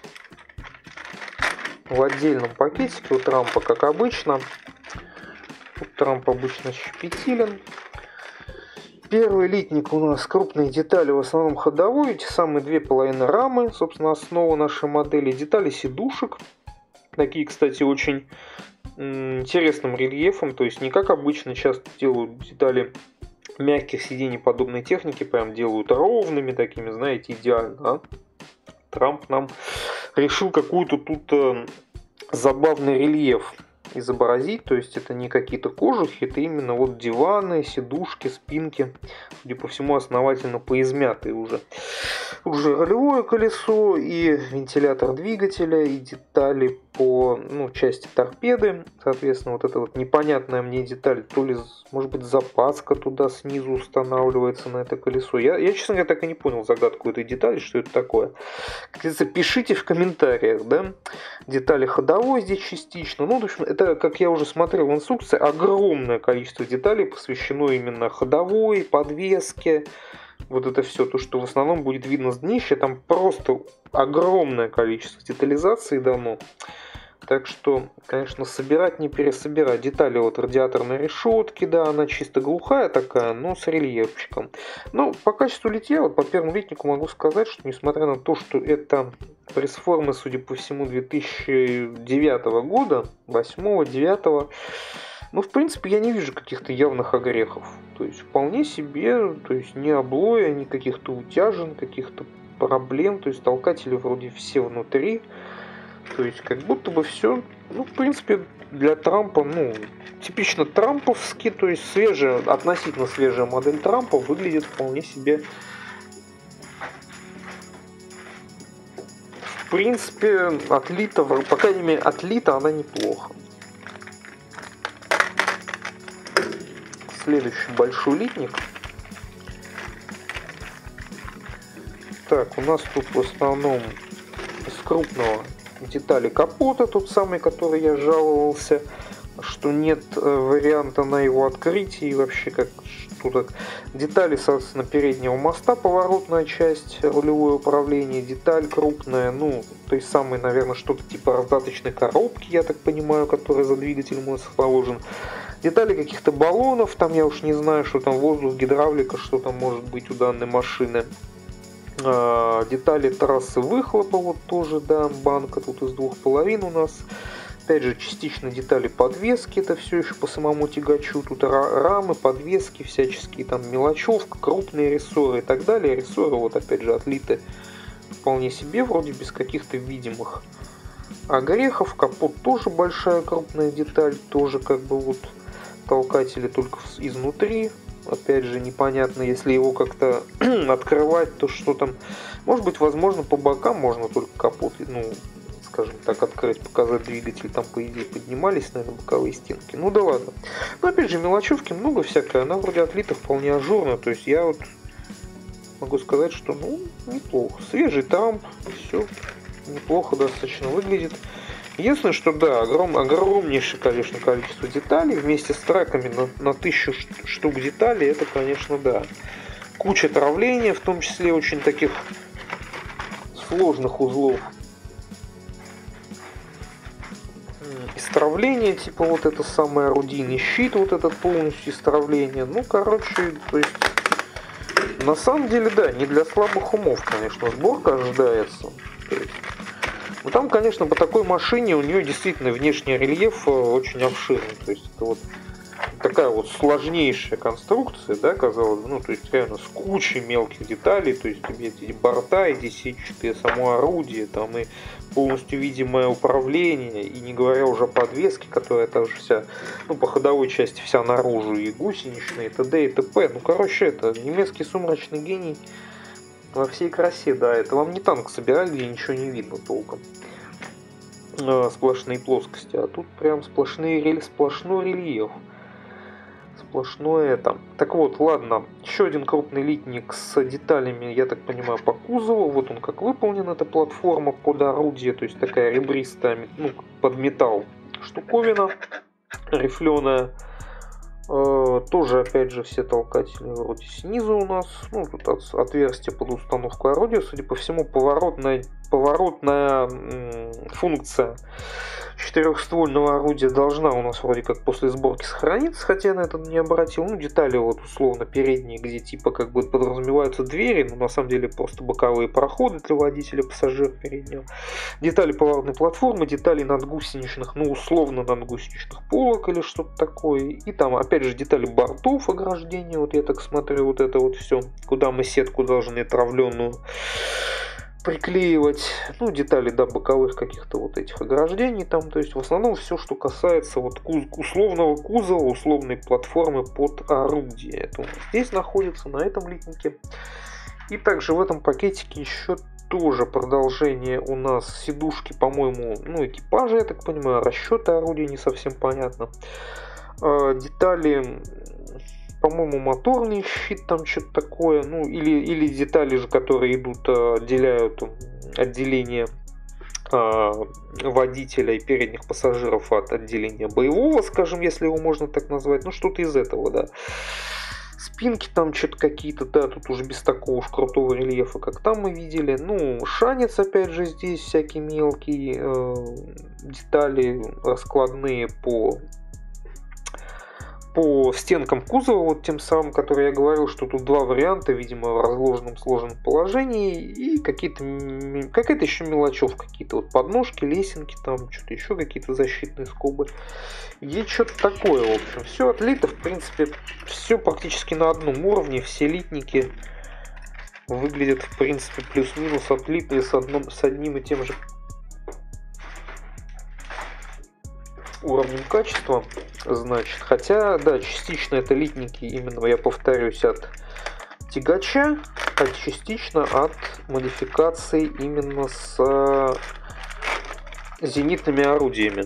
в отдельном пакетике у Трампа, как обычно. Трамп обычно щепетилен. Первый литник у нас крупные детали, в основном ходовой. Эти самые 2,5 рамы, собственно, основа нашей модели. Детали сидушек. Такие, кстати, очень интересным рельефом. То есть не как обычно часто делают детали мягких сидений подобной техники. Прям делают ровными такими, знаете, идеально. Да? Трамп нам решил какую-то тут забавный рельеф изобразить, то есть это не какие-то кожухи, это именно вот диваны, сидушки, спинки, судя по всему, основательно поизмятые уже. Уже рулевое колесо и вентилятор двигателя, и детали по части торпеды, соответственно, вот эта вот непонятная мне деталь, то ли, может быть, запаска туда снизу устанавливается на это колесо. Я, честно говоря, так и не понял загадку этой детали, что это такое. Как говорится, пишите в комментариях, да, детали ходовой здесь частично. Ну, в общем, это, как я уже смотрел в инструкции, огромное количество деталей посвящено именно ходовой, подвеске. Вот это все, то, что в основном будет видно с днища, там просто огромное количество детализации дано. Так что, конечно, собирать, не пересобирать. Детали вот радиаторной решетки, да, она чисто глухая такая, но с рельефчиком. Но по качеству литья, вот по первому литнику могу сказать, что несмотря на то, что это пресс-формы, судя по всему, 2009 года, 8-9, ну, в принципе, я не вижу каких-то явных огрехов. То есть, вполне себе, то есть, ни облоя, ни каких-то утяжен, каких-то проблем. То есть, толкатели вроде все внутри. То есть, как будто бы все, ну, в принципе, для Трампа, ну, типично трамповски, то есть, свежая, относительно свежая модель Трампа выглядит вполне себе, в принципе, отлита, по крайней мере, отлита она неплохо. Следующий большой литник. Так, у нас тут в основном из крупного детали капота, тот самый, который я жаловался, что нет варианта на его открытие и вообще как что-то. Детали, соответственно, переднего моста, поворотная часть, рулевое управление, деталь крупная, ну, той самой, наверное, что-то типа раздаточной коробки, я так понимаю, которая за двигателем у нас положен. Детали каких-то баллонов, там я уж не знаю, что там воздух, гидравлика, что там может быть у данной машины. Детали трассы выхлопа, вот тоже, да, банка тут из 2,5 у нас. Опять же, частично детали подвески, это все еще по самому тягачу. Тут рамы, подвески, всяческие там мелочевка, крупные рессоры и так далее. Рессоры вот опять же отлиты вполне себе, вроде без каких-то видимых огрехов. Капот тоже большая крупная деталь, тоже как бы вот толкатели только изнутри. Опять же, непонятно, если его как-то открывать, то что там. Может быть, возможно, по бокам можно только капот, ну, скажем так, открыть, показать двигатель. Там, по идее, поднимались, наверное, боковые стенки. Ну да ладно. Но опять же, мелочевки много всякой. Она вроде отлита вполне ажурно. То есть я вот могу сказать, что, ну, неплохо. Свежий трамп, все неплохо достаточно выглядит. Единственное, что да, огромнейшее, конечно, количество деталей вместе с треками на 1000 штук деталей, это, конечно, да. Куча травления, в том числе очень таких сложных узлов. Истравление, типа вот это самое орудийный щит, вот этот полностью истравление. Ну, короче, то есть, на самом деле, да, не для слабых умов, конечно, сборка ожидается. То есть, ну, там, конечно, по такой машине у нее действительно внешний рельеф очень обширный. То есть это вот такая вот сложнейшая конструкция, да, казалось бы, ну, то есть реально с кучей мелких деталей, то есть эти борта, и сетчатые, само орудие, там и полностью видимое управление, и не говоря уже о подвеске, которая также вся, ну, по ходовой части вся наружу, и гусеничные, и т.д. и т.п. Ну, короче, это немецкий сумрачный гений во всей красе, да, это вам не танк собирать, где ничего не видно толком. Сплошные плоскости, а тут прям сплошной рельеф. Сплошное там. Так вот, ладно, еще один крупный литник с деталями, я так понимаю, по кузову. Вот он как выполнен, эта платформа под орудие, то есть такая ребристая, ну, под металл штуковина, рифленая. Тоже, опять же, все толкатели вроде снизу у нас. Ну, тут отверстие под установку орудия. Судя по всему, поворотная функция четырехствольного орудия должна у нас вроде как после сборки сохраниться, хотя я на это не обратил. Ну, детали вот условно передние, где типа как бы подразумеваются двери, но на самом деле просто боковые проходы для водителя, пассажира переднего. Детали поворотной платформы, детали надгусеничных, ну, условно надгусеничных полок или что-то такое. И там, опять же, детали бортов ограждения, вот я так смотрю, вот это вот все, куда мы сетку должны травленную приклеивать, ну, детали, да, боковых каких-то вот этих ограждений там, то есть в основном все, что касается вот условного кузова, условной платформы под орудие. Это у нас здесь находится, на этом литнике. И также в этом пакетике еще тоже продолжение у нас сидушки, по-моему, ну, экипажа, я так понимаю, расчеты орудия не совсем понятно. Детали, по-моему, моторный щит, там что-то такое, ну, или детали же, которые идут, отделяют отделение водителя и передних пассажиров от отделения боевого, скажем, если его можно так назвать, ну, что-то из этого, да. Спинки там что-то какие-то, да, тут уже без такого уж крутого рельефа, как там мы видели. Ну, шанец, опять же, здесь всякие мелкие детали раскладные по стенкам кузова, вот тем самым, который я говорил, что тут два варианта, видимо, в разложенном сложенном положении, и какая-то еще мелочевка, какие-то вот подножки, лесенки, там что-то еще, какие-то защитные скобы. И что-то такое, в общем. Все отлито, в принципе, все практически на одном уровне, все литники выглядят, в принципе, плюс-минус отлитые с одним и тем же уровнем качества, значит, хотя, да, частично это литники, именно, я повторюсь, от тягача, а частично от модификации именно с зенитными орудиями.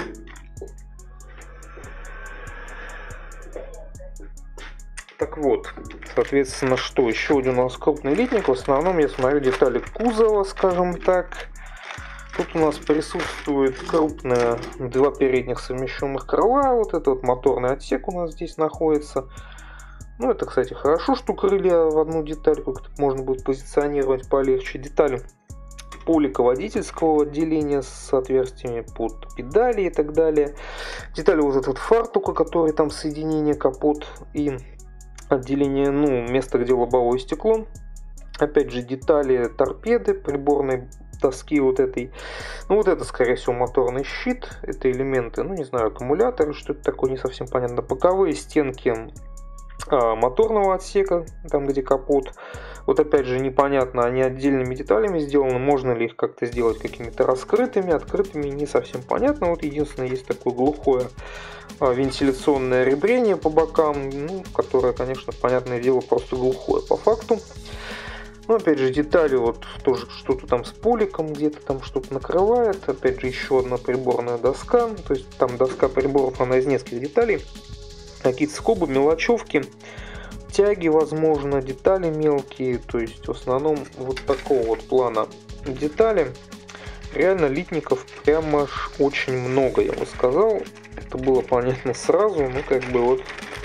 Так вот, соответственно, что еще один у нас крупный литник, в основном я смотрю детали кузова, скажем так. Тут у нас присутствует крупная 2 передних совмещенных крыла. Вот этот вот моторный отсек у нас здесь находится. Ну, это, кстати, хорошо, что крылья в одну деталь как-то можно будет позиционировать полегче. Детали полика водительского отделения с отверстиями под педали и так далее. Детали вот этого фартука, который там соединение капот и отделение, ну, место, где лобовое стекло. Опять же, детали торпеды, приборной доски вот этой. Ну, вот это, скорее всего, моторный щит. Это элементы, ну, не знаю, аккумуляторы, что это такое, не совсем понятно. Боковые стенки моторного отсека, там где капот. Вот опять же непонятно, они отдельными деталями сделаны, можно ли их как-то сделать какими-то раскрытыми, открытыми, не совсем понятно. Вот единственное, есть такое глухое вентиляционное ребрение по бокам, ну, которое, конечно, понятное дело, просто глухое по факту. Но опять же детали, вот тоже что-то там с поликом, где-то там что-то накрывает. Опять же еще одна приборная доска, то есть там доска приборов, она из нескольких деталей. Какие-то скобы, мелочевки, тяги, возможно, детали мелкие. То есть в основном вот такого вот плана детали. Реально литников прямо аж очень много, я бы сказал. Это было понятно сразу, ну как бы вот.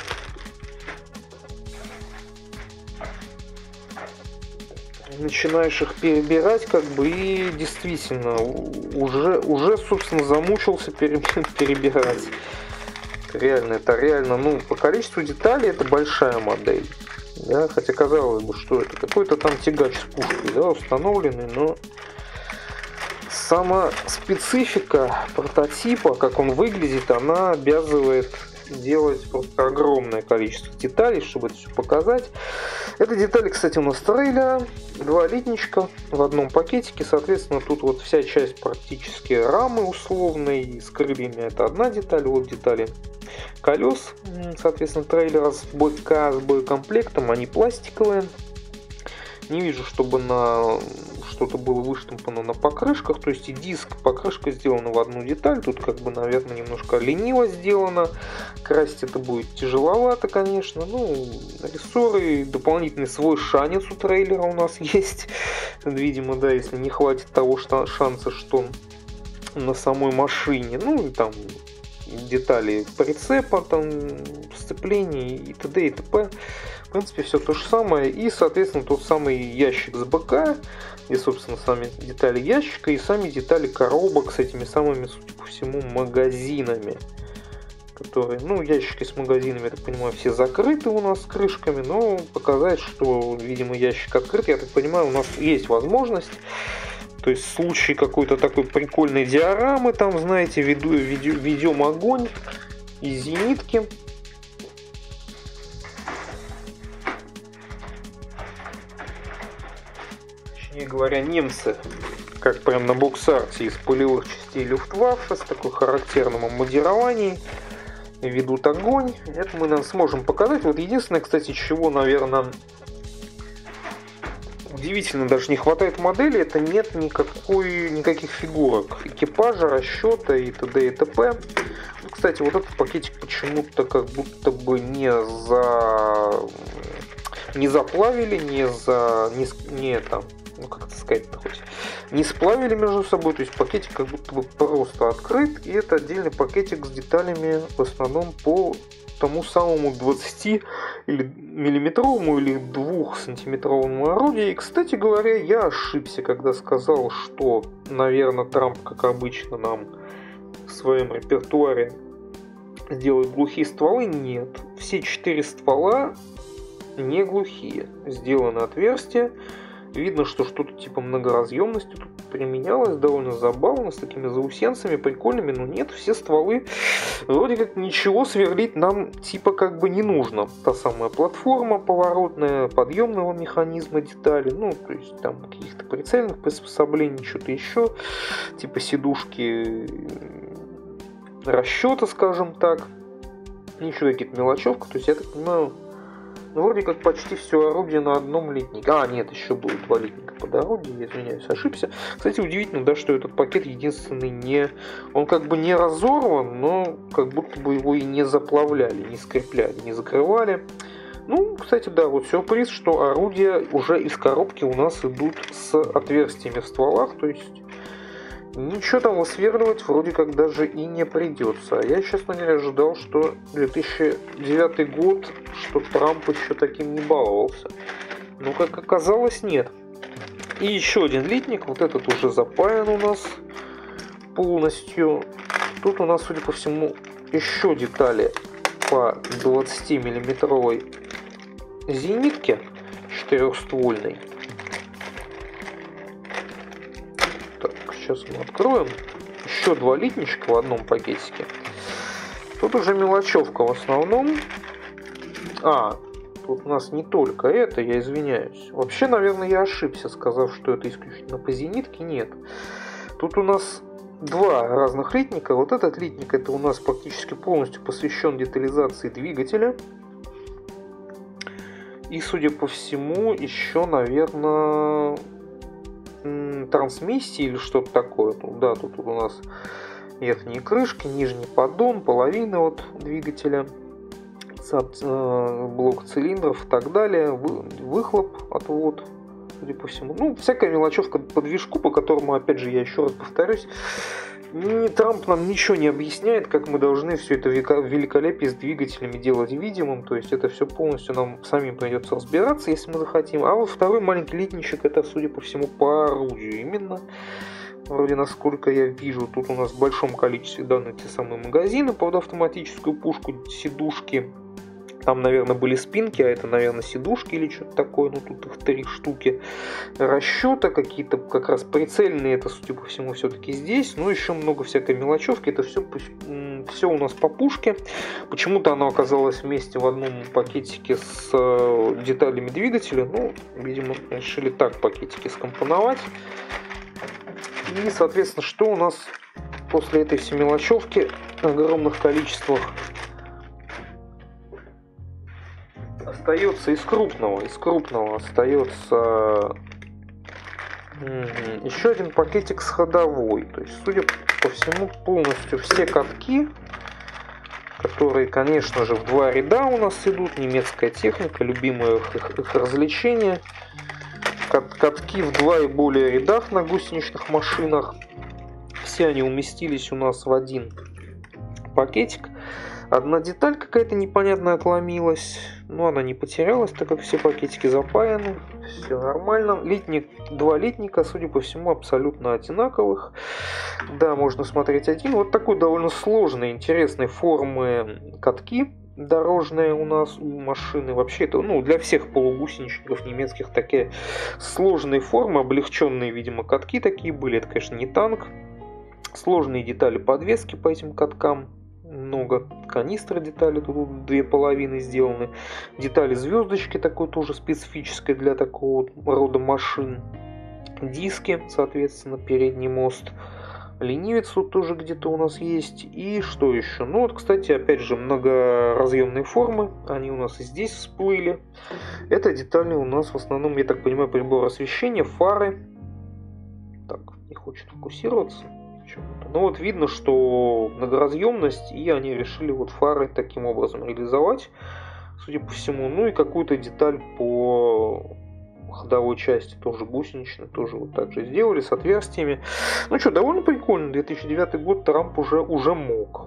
Начинаешь их перебирать, как бы, и действительно уже собственно, замучился перебирать. Это реально, ну, по количеству деталей это большая модель. Да? Хотя казалось бы, что это какой-то там тягач с пушкой, да, установленный, но сама специфика прототипа, как он выглядит, она обязывает делать просто огромное количество деталей, чтобы это все показать. Это детали, кстати, у нас трейлера, 2 литничка в одном пакетике. Соответственно, тут вот вся часть практически рамы условной с крыльями, это одна деталь. Вот детали колес, соответственно, трейлера с БК, с боекомплектом, они пластиковые. Не вижу, чтобы на что-то было выштампано на покрышках. То есть и диск, покрышка сделана в одну деталь. Тут как бы, наверное, немножко лениво сделано. Красить это будет тяжеловато, конечно. Ну, рессоры, дополнительный свой шанец у трейлера у нас есть. Видимо, да, если не хватит того шанса, что на самой машине. Ну, и там детали прицепа, там сцеплений и т.д. и т.п. В принципе, все то же самое. И, соответственно, тот самый ящик с БК, где, собственно, сами детали ящика и сами детали коробок с этими самыми, судя по всему, магазинами. Которые, ну, ящики с магазинами, я так понимаю, все закрыты у нас крышками, но показать, что, видимо, ящик открыт, я так понимаю, у нас есть возможность. То есть в случае какой-то такой прикольной диорамы, там, знаете, ведем огонь из зенитки. Точнее говоря, немцы, как прям на боксарте из полевых частей Люфтваффе, с такой характерным модерованием, ведут огонь. Это мы нам сможем показать. Вот единственное, кстати, чего, наверное, удивительно даже не хватает модели, это нет никаких фигурок экипажа, расчета и т.д. и т.п. Кстати, вот этот пакетик почему-то как будто бы не заплавили, не сплавили между собой, то есть пакетик как будто бы просто открыт, и это отдельный пакетик с деталями в основном по тому самому 20 миллиметровому или 2 сантиметровому орудию. И, кстати говоря, я ошибся, когда сказал, что, наверное, Трамп, как обычно, нам в своем репертуаре сделает глухие стволы. Нет, все 4 ствола не глухие. Сделано отверстие. Видно, что что-то типа многоразъемности тут применялось, довольно забавно, с такими заусенцами прикольными, но нет, все стволы вроде как ничего сверлить нам типа как бы не нужно. Та самая платформа поворотная, подъемного механизма детали, ну, то есть там каких-то прицельных приспособлений, что-то еще, типа сидушки расчета, скажем так, еще какие-то мелочевка, то есть я так понимаю, ну, вроде как почти все орудие на одном литнике. А, нет, еще было 2 литника под орудие, я извиняюсь, ошибся. Кстати, удивительно, да, что этот пакет единственный он как бы не разорван, но как будто бы его и не заплавляли, не скрепляли, не закрывали. Ну, кстати, да, вот сюрприз, что орудия уже из коробки у нас идут с отверстиями в стволах, то есть Ничего там высверливать вроде как даже и не придется. Я, честно говоря, ожидал, что 2009 год, что Трамп еще таким не баловался. Но, как оказалось, нет. И еще один литник, вот этот уже запаян у нас полностью. Тут у нас, судя по всему, еще детали по 20-миллиметровой зенитке четырехствольной. Так, сейчас мы откроем. Еще два литничка в одном пакетике. Тут уже мелочевка в основном. Тут у нас не только это, я извиняюсь. Вообще, наверное, я ошибся, сказав, что это исключительно по зенитке. Нет. Тут у нас два разных литника. Вот этот литник, это у нас практически полностью посвящен детализации двигателя. И, судя по всему, еще, наверное, трансмиссии или что-то такое. Да, тут у нас верхние крышки, нижний поддон, половина вот двигателя, блок цилиндров и так далее, выхлоп, отвод, судя по всему. Ну, всякая мелочевка по движку, по которому, опять же, я еще раз повторюсь, Трамп нам ничего не объясняет, как мы должны все это великолепие с двигателями делать видимым. То есть это все полностью нам самим придется разбираться, если мы захотим. А вот второй маленький литничек, это, судя по всему, по орудию именно. Вроде, насколько я вижу, тут у нас в большом количестве даны те самые магазины под автоматическую пушку, сидушки. Там, наверное, были спинки, а это, наверное, сидушки или что-то такое. Ну, тут их 3 штуки. Расчета какие-то как раз прицельные, это, судя по всему, все-таки здесь. Ну, еще много всякой мелочевки. Это все у нас по пушке. Почему-то оно оказалось вместе в одном пакетике с деталями двигателя. Ну, видимо, решили так пакетики скомпоновать. И, соответственно, что у нас после этой всей мелочевки в огромных количествах остается из крупного? Из крупного остается еще один пакетик с ходовой. То есть, судя по всему, полностью все катки, которые, конечно же, в 2 ряда у нас идут. Немецкая техника, любимое их развлечение. Катки в 2 и более рядах на гусеничных машинах. Все они уместились у нас в один пакетик. Одна деталь какая-то непонятная отломилась. Но она не потерялась, так как все пакетики запаяны. Все нормально. Два литника, судя по всему, абсолютно одинаковых. Да, можно смотреть один. Вот такой довольно сложной, интересной формы катки дорожные у нас у машины. Вообще это, для всех полугусеничников немецких такие сложные формы, облегченные, видимо, катки такие были. Это, конечно, не танк. Сложные детали подвески по этим каткам. Много канистры деталей, тут 2 половины сделаны. Детали звездочки такой тоже специфической для такого рода машин. Диски, соответственно, передний мост. Ленивец тут тоже где-то у нас есть. И что еще? Ну вот, кстати, опять же, многоразъемные формы. Они у нас и здесь всплыли. Это детали у нас в основном, я так понимаю, прибор освещения, фары. Так, не хочет фокусироваться. Ну вот видно, что многоразъемность, и они решили вот фары таким образом реализовать, судя по всему. Ну и какую-то деталь по ходовой части, тоже гусеничной, тоже вот так же сделали с отверстиями. Ну что, довольно прикольно. 2009 год Трамп уже мог.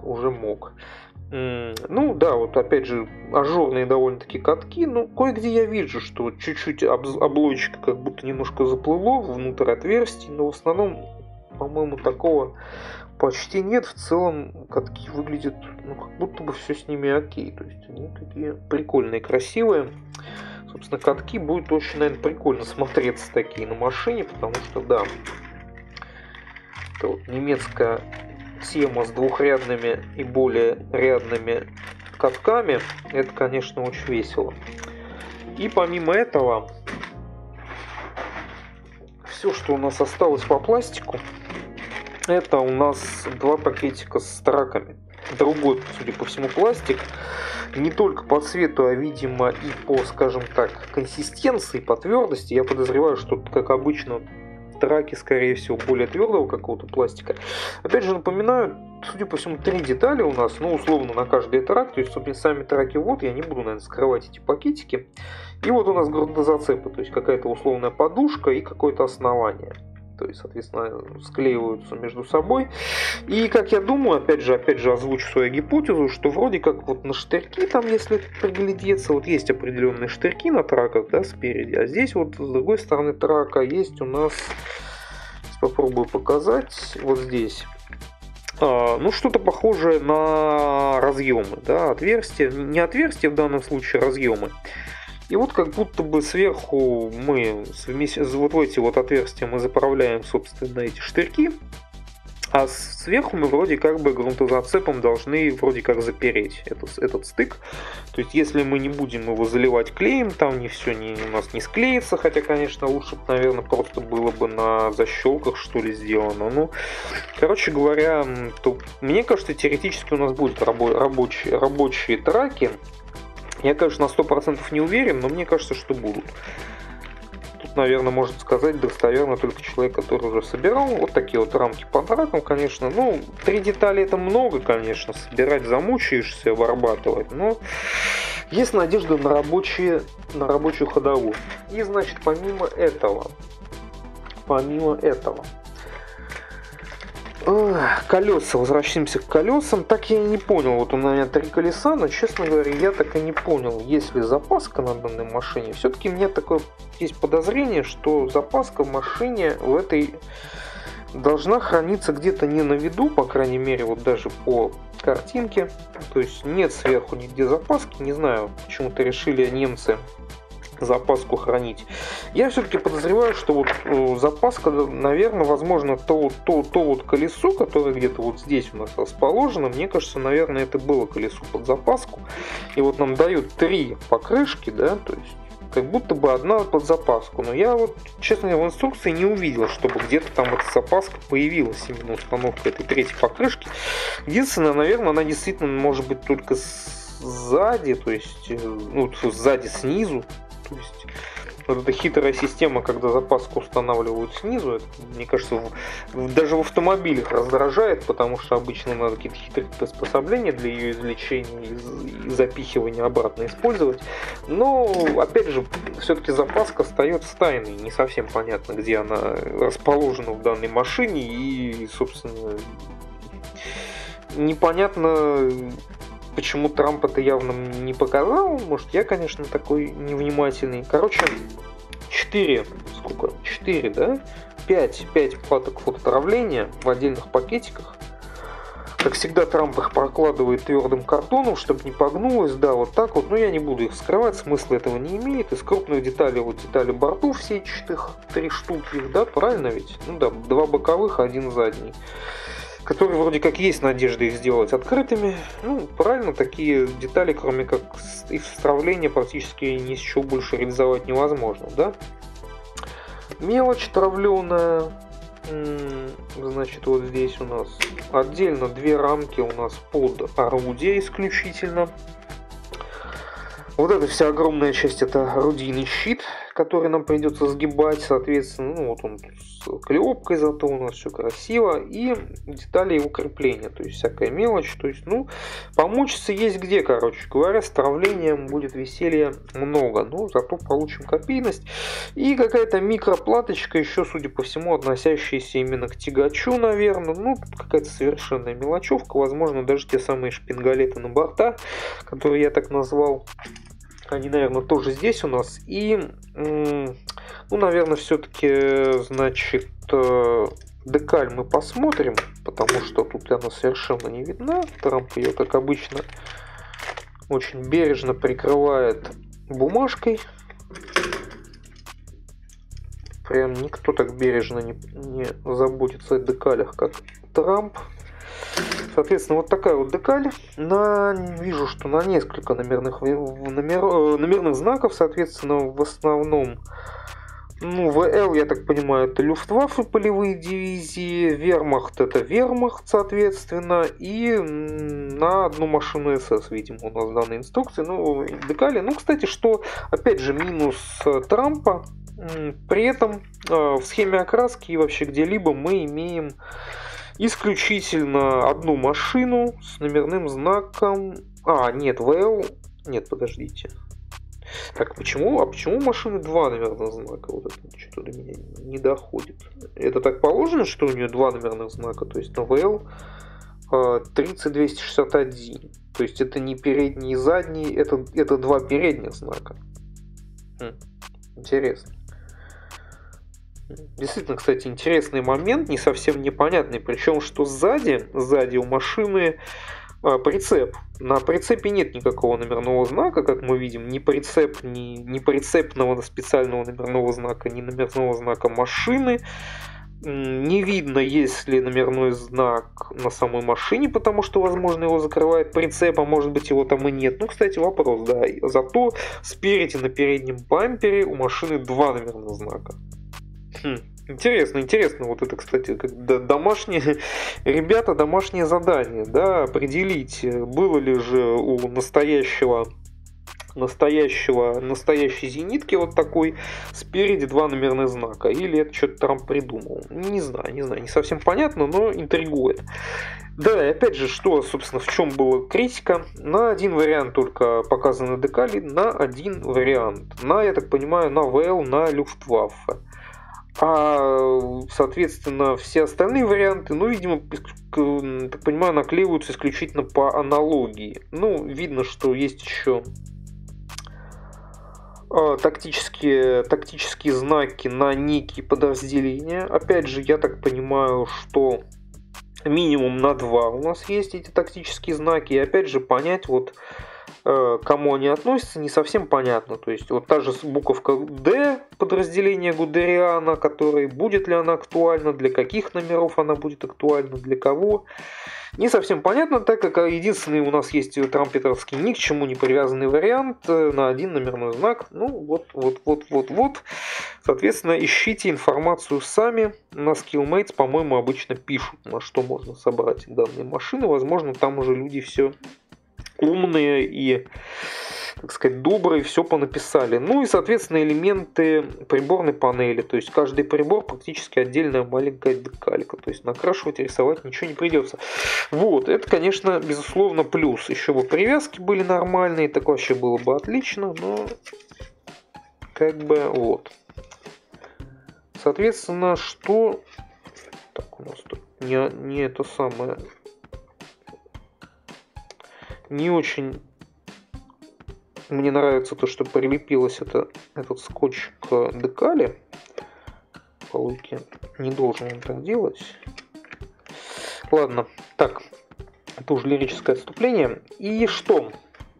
Ну да, вот опять же, ажурные довольно-таки катки. Ну, кое-где я вижу, что чуть-чуть облойчика как будто немножко заплыло внутрь отверстий, но в основном, по-моему, такого почти нет. В целом катки выглядят, как будто бы все с ними окей. То есть они такие прикольные, красивые. Собственно, катки будет очень, наверное, прикольно смотреться такие на машине, потому что, да, это вот немецкая тема с двухрядными и более рядными катками. Это, конечно, очень весело. И помимо этого, все, что у нас осталось по пластику, это у нас 2 пакетика с траками. Другой, судя по всему, пластик. Не только по цвету, а, видимо, и по, скажем так, консистенции, по твердости. Я подозреваю, что, как обычно, траки, скорее всего, более твердого какого-то пластика. Опять же, напоминаю, судя по всему, 3 детали у нас, условно, на каждый трак. То есть, собственно, сами траки вот, я не буду, наверное, скрывать эти пакетики. И вот у нас грунтозацепы, то есть какая-то условная подушка и какое-то основание. то есть, соответственно, склеиваются между собой. И, как я думаю, опять же озвучу свою гипотезу, что вроде как вот на штырьки, там, если приглядеться, вот есть определенные штырьки на траках, да, спереди, а здесь вот с другой стороны трака есть у нас, попробую показать, вот здесь, ну, что-то похожее на разъемы, да, отверстия, не отверстия в данном случае, разъемы. И вот как будто бы сверху мы вот в эти вот отверстия мы заправляем, собственно, эти штырьки, а сверху мы вроде как бы грунтозацепом должны вроде как запереть этот стык. То есть, если мы не будем его заливать клеем, там у нас не склеится, хотя, конечно, лучше бы, наверное, просто было бы на защелках, что ли, сделано. Ну, короче говоря, то, мне кажется, теоретически у нас будут рабочие траки. Я, конечно, на 100% не уверен, но мне кажется, что будут. Тут, наверное, может сказать достоверно только человек, который уже собирал. Вот такие вот рамки по тракам, конечно. Ну, 3 детали это много, конечно. Собирать замучаешься, вырабатывать. Но есть надежда на рабочую ходовую. И, значит, помимо этого, колеса, возвращаемся к колесам. Так я и не понял, вот у меня 3 колеса, но, честно говоря, я так и не понял, есть ли запаска на данной машине. Все-таки у меня такое есть подозрение, что запаска в машине в этой должна храниться где-то не на виду, по крайней мере, вот даже по картинке. То есть нет сверху нигде запаски, не знаю, почему-то решили немцы запаску хранить. Я все-таки подозреваю, что вот запаска, наверное, возможно, то вот колесо, которое где-то вот здесь у нас расположено, мне кажется, наверное, это было колесо под запаску. И вот нам дают 3 покрышки, да, то есть как будто бы одна под запаску. Но я вот, честно, в инструкции не увидел, чтобы где-то там эта запаска появилась, именно установка этой 3-й покрышки. Единственное, наверное, она действительно может быть только сзади, то есть, ну, сзади снизу. То есть вот эта хитрая система, когда запаску устанавливают снизу, это, мне кажется, даже в автомобилях раздражает, потому что обычно надо какие-то хитрые приспособления для ее извлечения и запихивания обратно использовать. Но, опять же, все-таки запаска остается тайной. Не совсем понятно, где она расположена в данной машине. И, собственно, непонятно, почему Трамп это явно не показал. Может, я, конечно, такой невнимательный. Короче, 4, да? 5 платок фототравления в отдельных пакетиках. Как всегда, Трамп их прокладывает твердым картоном, чтобы не погнулось. Да, вот так вот. Но я не буду их скрывать, смысла этого не имеет. Из крупных деталей, вот детали бортов сетчатых, 3 штуки, да, правильно ведь? Ну да, 2 боковых, 1 задний. Которые вроде как есть надежда их сделать открытыми. Ну, правильно, такие детали, кроме как их вставления, практически ни с чего больше реализовать невозможно, да? Мелочь травленая. Значит, вот здесь у нас отдельно 2 рамки у нас под орудие исключительно. Вот эта вся огромная часть — это орудийный щит, который нам придется сгибать, соответственно. Ну, вот он с клепкой, зато у нас все красиво. И детали его крепления, то есть всякая мелочь. То есть, ну, помучиться есть где, короче говоря. С травлением будет веселья много, но зато получим копийность. И какая-то микроплаточка, еще, судя по всему, относящаяся именно к тягачу, наверное. Ну, какая-то совершенная мелочевка. Возможно, даже те самые шпингалеты на борта, которые я так назвал. Они, наверное, тоже здесь у нас. И, ну, наверное, все-таки, значит, декаль мы посмотрим, потому что тут она совершенно не видна. Трамп ее, как обычно, очень бережно прикрывает бумажкой. Прям никто так бережно не заботится о декалях, как Трамп. Соответственно, вот такая вот декаль. Вижу, что на несколько номерных знаков, соответственно, в основном, ну, ВЛ, я так понимаю, это Люфтваффе, полевые дивизии, Вермахт — это Вермахт, соответственно, и на одну машину СС, видимо, у нас в данной инструкции, ну, декали. Ну, кстати, что, опять же, минус Трампа, при этом в схеме окраски и вообще где-либо мы имеем исключительно одну машину с номерным знаком. Нет, ВЛ. Нет, подождите. Так, почему? А почему у машины два номерных знака? Вот это что-то до меня не доходит. Это так положено, что у нее два номерных знака? То есть на ВЛ 30261. То есть это не передний и задний, это два передних знака. Интересно. Действительно, кстати, интересный момент, не совсем непонятный. Причем, что сзади у машины прицеп. На прицепе нет никакого номерного знака, как мы видим. Ни прицепного специального номерного знака, ни номерного знака машины. Не видно, есть ли номерной знак на самой машине, потому что, возможно, его закрывает прицеп, а может быть, его там и нет. Ну, кстати, вопрос, да. Зато спереди на переднем бампере у машины два номерных знака. Интересно, вот это, кстати, как домашнее, ребята, домашнее задание, да, определить, было ли же у настоящей зенитки вот такой спереди два номерных знака, или это что-то Трамп придумал. Не знаю, не совсем понятно, но интригует. Да, и опять же, что, собственно, в чем была критика? На один вариант только показаны декали, на один вариант. Я так понимаю, на ВЛ, на Люфтваффе. А, соответственно, все остальные варианты, видимо, так понимаю, наклеиваются исключительно по аналогии. Видно, что есть еще тактические знаки на некие подразделения. Опять же, я так понимаю, что минимум на два у нас есть эти тактические знаки. И опять же, понять, кому они относятся, не совсем понятно. То есть, вот та же буковка D подразделения Гудериана, будет ли она актуальна, для каких номеров она будет актуальна, для кого. Не совсем понятно, так как единственный у нас есть трампетерский ни к чему не привязанный вариант на один номерной знак. Вот. Соответственно, ищите информацию сами. На Skillmates, по-моему, обычно пишут, на что можно собрать данные машины. Возможно, там уже люди все умные и, так сказать, добрые, все понаписали. И, соответственно, элементы приборной панели. То есть, каждый прибор практически отдельная маленькая декалька. То есть, накрашивать, рисовать ничего не придется. Это, конечно, безусловно, плюс. Еще бы привязки были нормальные, так вообще было бы отлично, но Соответственно, что... Так, у нас тут не это самое... Не очень мне нравится то, что прилепилось этот скотч к декали. По логике не должен он так делать. Ладно, так, это уже лирическое отступление. И что?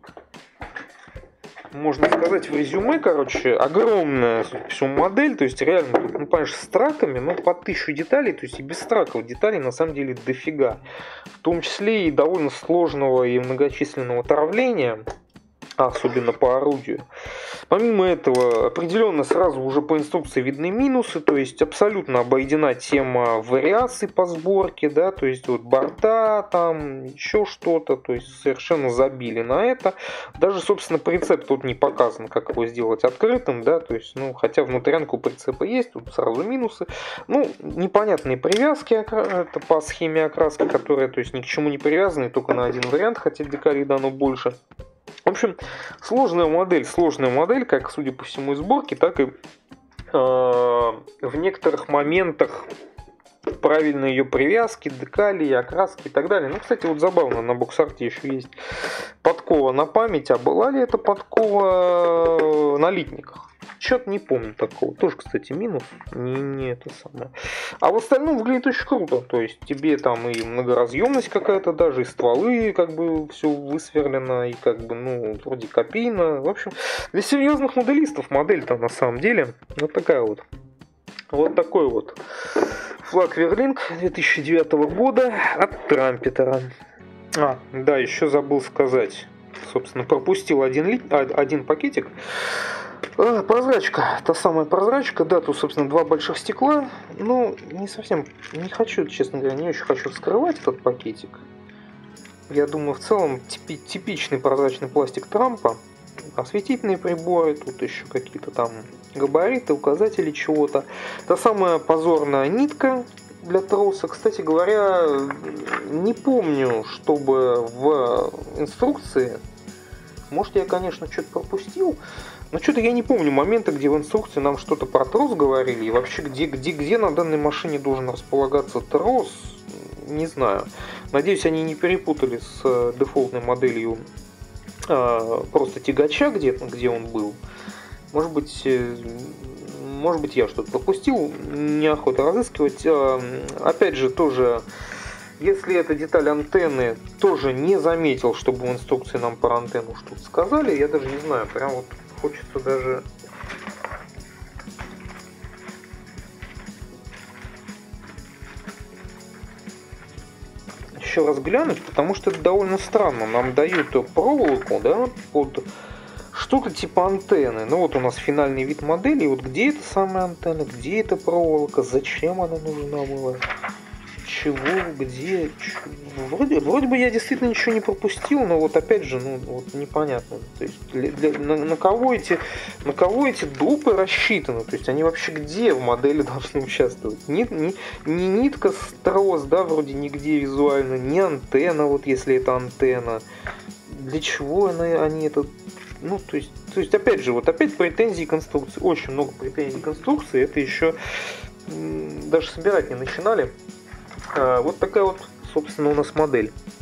Можно сказать в резюме, огромная модель, то есть реально, понимаешь, с траками, по 1000 деталей, то есть и без траков деталей на самом деле дофига. В том числе и довольно сложного и многочисленного травления, особенно по орудию. Помимо этого, определенно сразу уже по инструкции видны минусы, то есть абсолютно обойдена тема вариаций по сборке, да, то есть борта, там еще что-то, то есть совершенно забили на это. Даже, собственно, прицеп тут не показан, как его сделать открытым, да, то есть, хотя внутрянка у прицепа есть, тут сразу минусы. Непонятные привязки, это по схеме окраски, которые, то есть, ни к чему не привязаны, только на один вариант, хотя декалей дано больше. В общем, сложная модель, как, судя по всему, и сборки, так и в некоторых моментах правильные ее привязки, декали, окраски и так далее. Кстати, забавно, на боксарте еще есть подкова на память, а была ли это подкова на литниках? Что-то не помню такого. Тоже, кстати, минус. Не это самое. А в остальном выглядит очень круто. То есть тебе там и многоразъемность какая-то даже, и стволы все высверлено, и вроде копийно. В общем, для серьезных моделистов модель-то на самом деле вот такая вот. Вот такой вот флаг Верлинг 2009 года от Трампетера. Да, еще забыл сказать. Собственно, пропустил один пакетик. Прозрачка, та самая прозрачка, да, тут, собственно, два больших стекла, не совсем, не хочу, честно говоря, не очень хочу вскрывать этот пакетик. Я думаю, в целом, типичный прозрачный пластик Трампа, осветительные приборы, тут еще какие-то там габариты, указатели чего-то. Та самая позорная нитка для троса, кстати говоря, не помню, чтобы в инструкции, может, я, конечно, что-то пропустил, Но что-то я не помню момента, где в инструкции нам что-то про трос говорили, и вообще где на данной машине должен располагаться трос, не знаю. Надеюсь, они не перепутали с дефолтной моделью просто тягача где-то, где он был. Может быть, я что-то пропустил, неохота разыскивать. Опять же, тоже, если это деталь антенны, тоже не заметил, чтобы в инструкции нам про антенну что-то сказали. Я даже не знаю, прям вот хочется даже... еще раз глянуть, потому что это довольно странно. Нам дают проволоку, да, под что-то типа антенны. Ну вот у нас финальный вид модели. Вот где эта самая антенна, где эта проволока, зачем она нужна была, чего, где, вроде бы я действительно ничего не пропустил, но вот опять же, ну вот непонятно. То есть на кого эти допы рассчитаны? То есть они вообще где в модели должны участвовать? Не нитка трос, да, вроде нигде визуально, не антенна, вот если это антенна. Для чего они это... Ну, то есть опять же, вот опять претензии к конструкции. Очень много претензий к конструкции. Это еще даже собирать не начинали. Вот такая вот, собственно, у нас модель.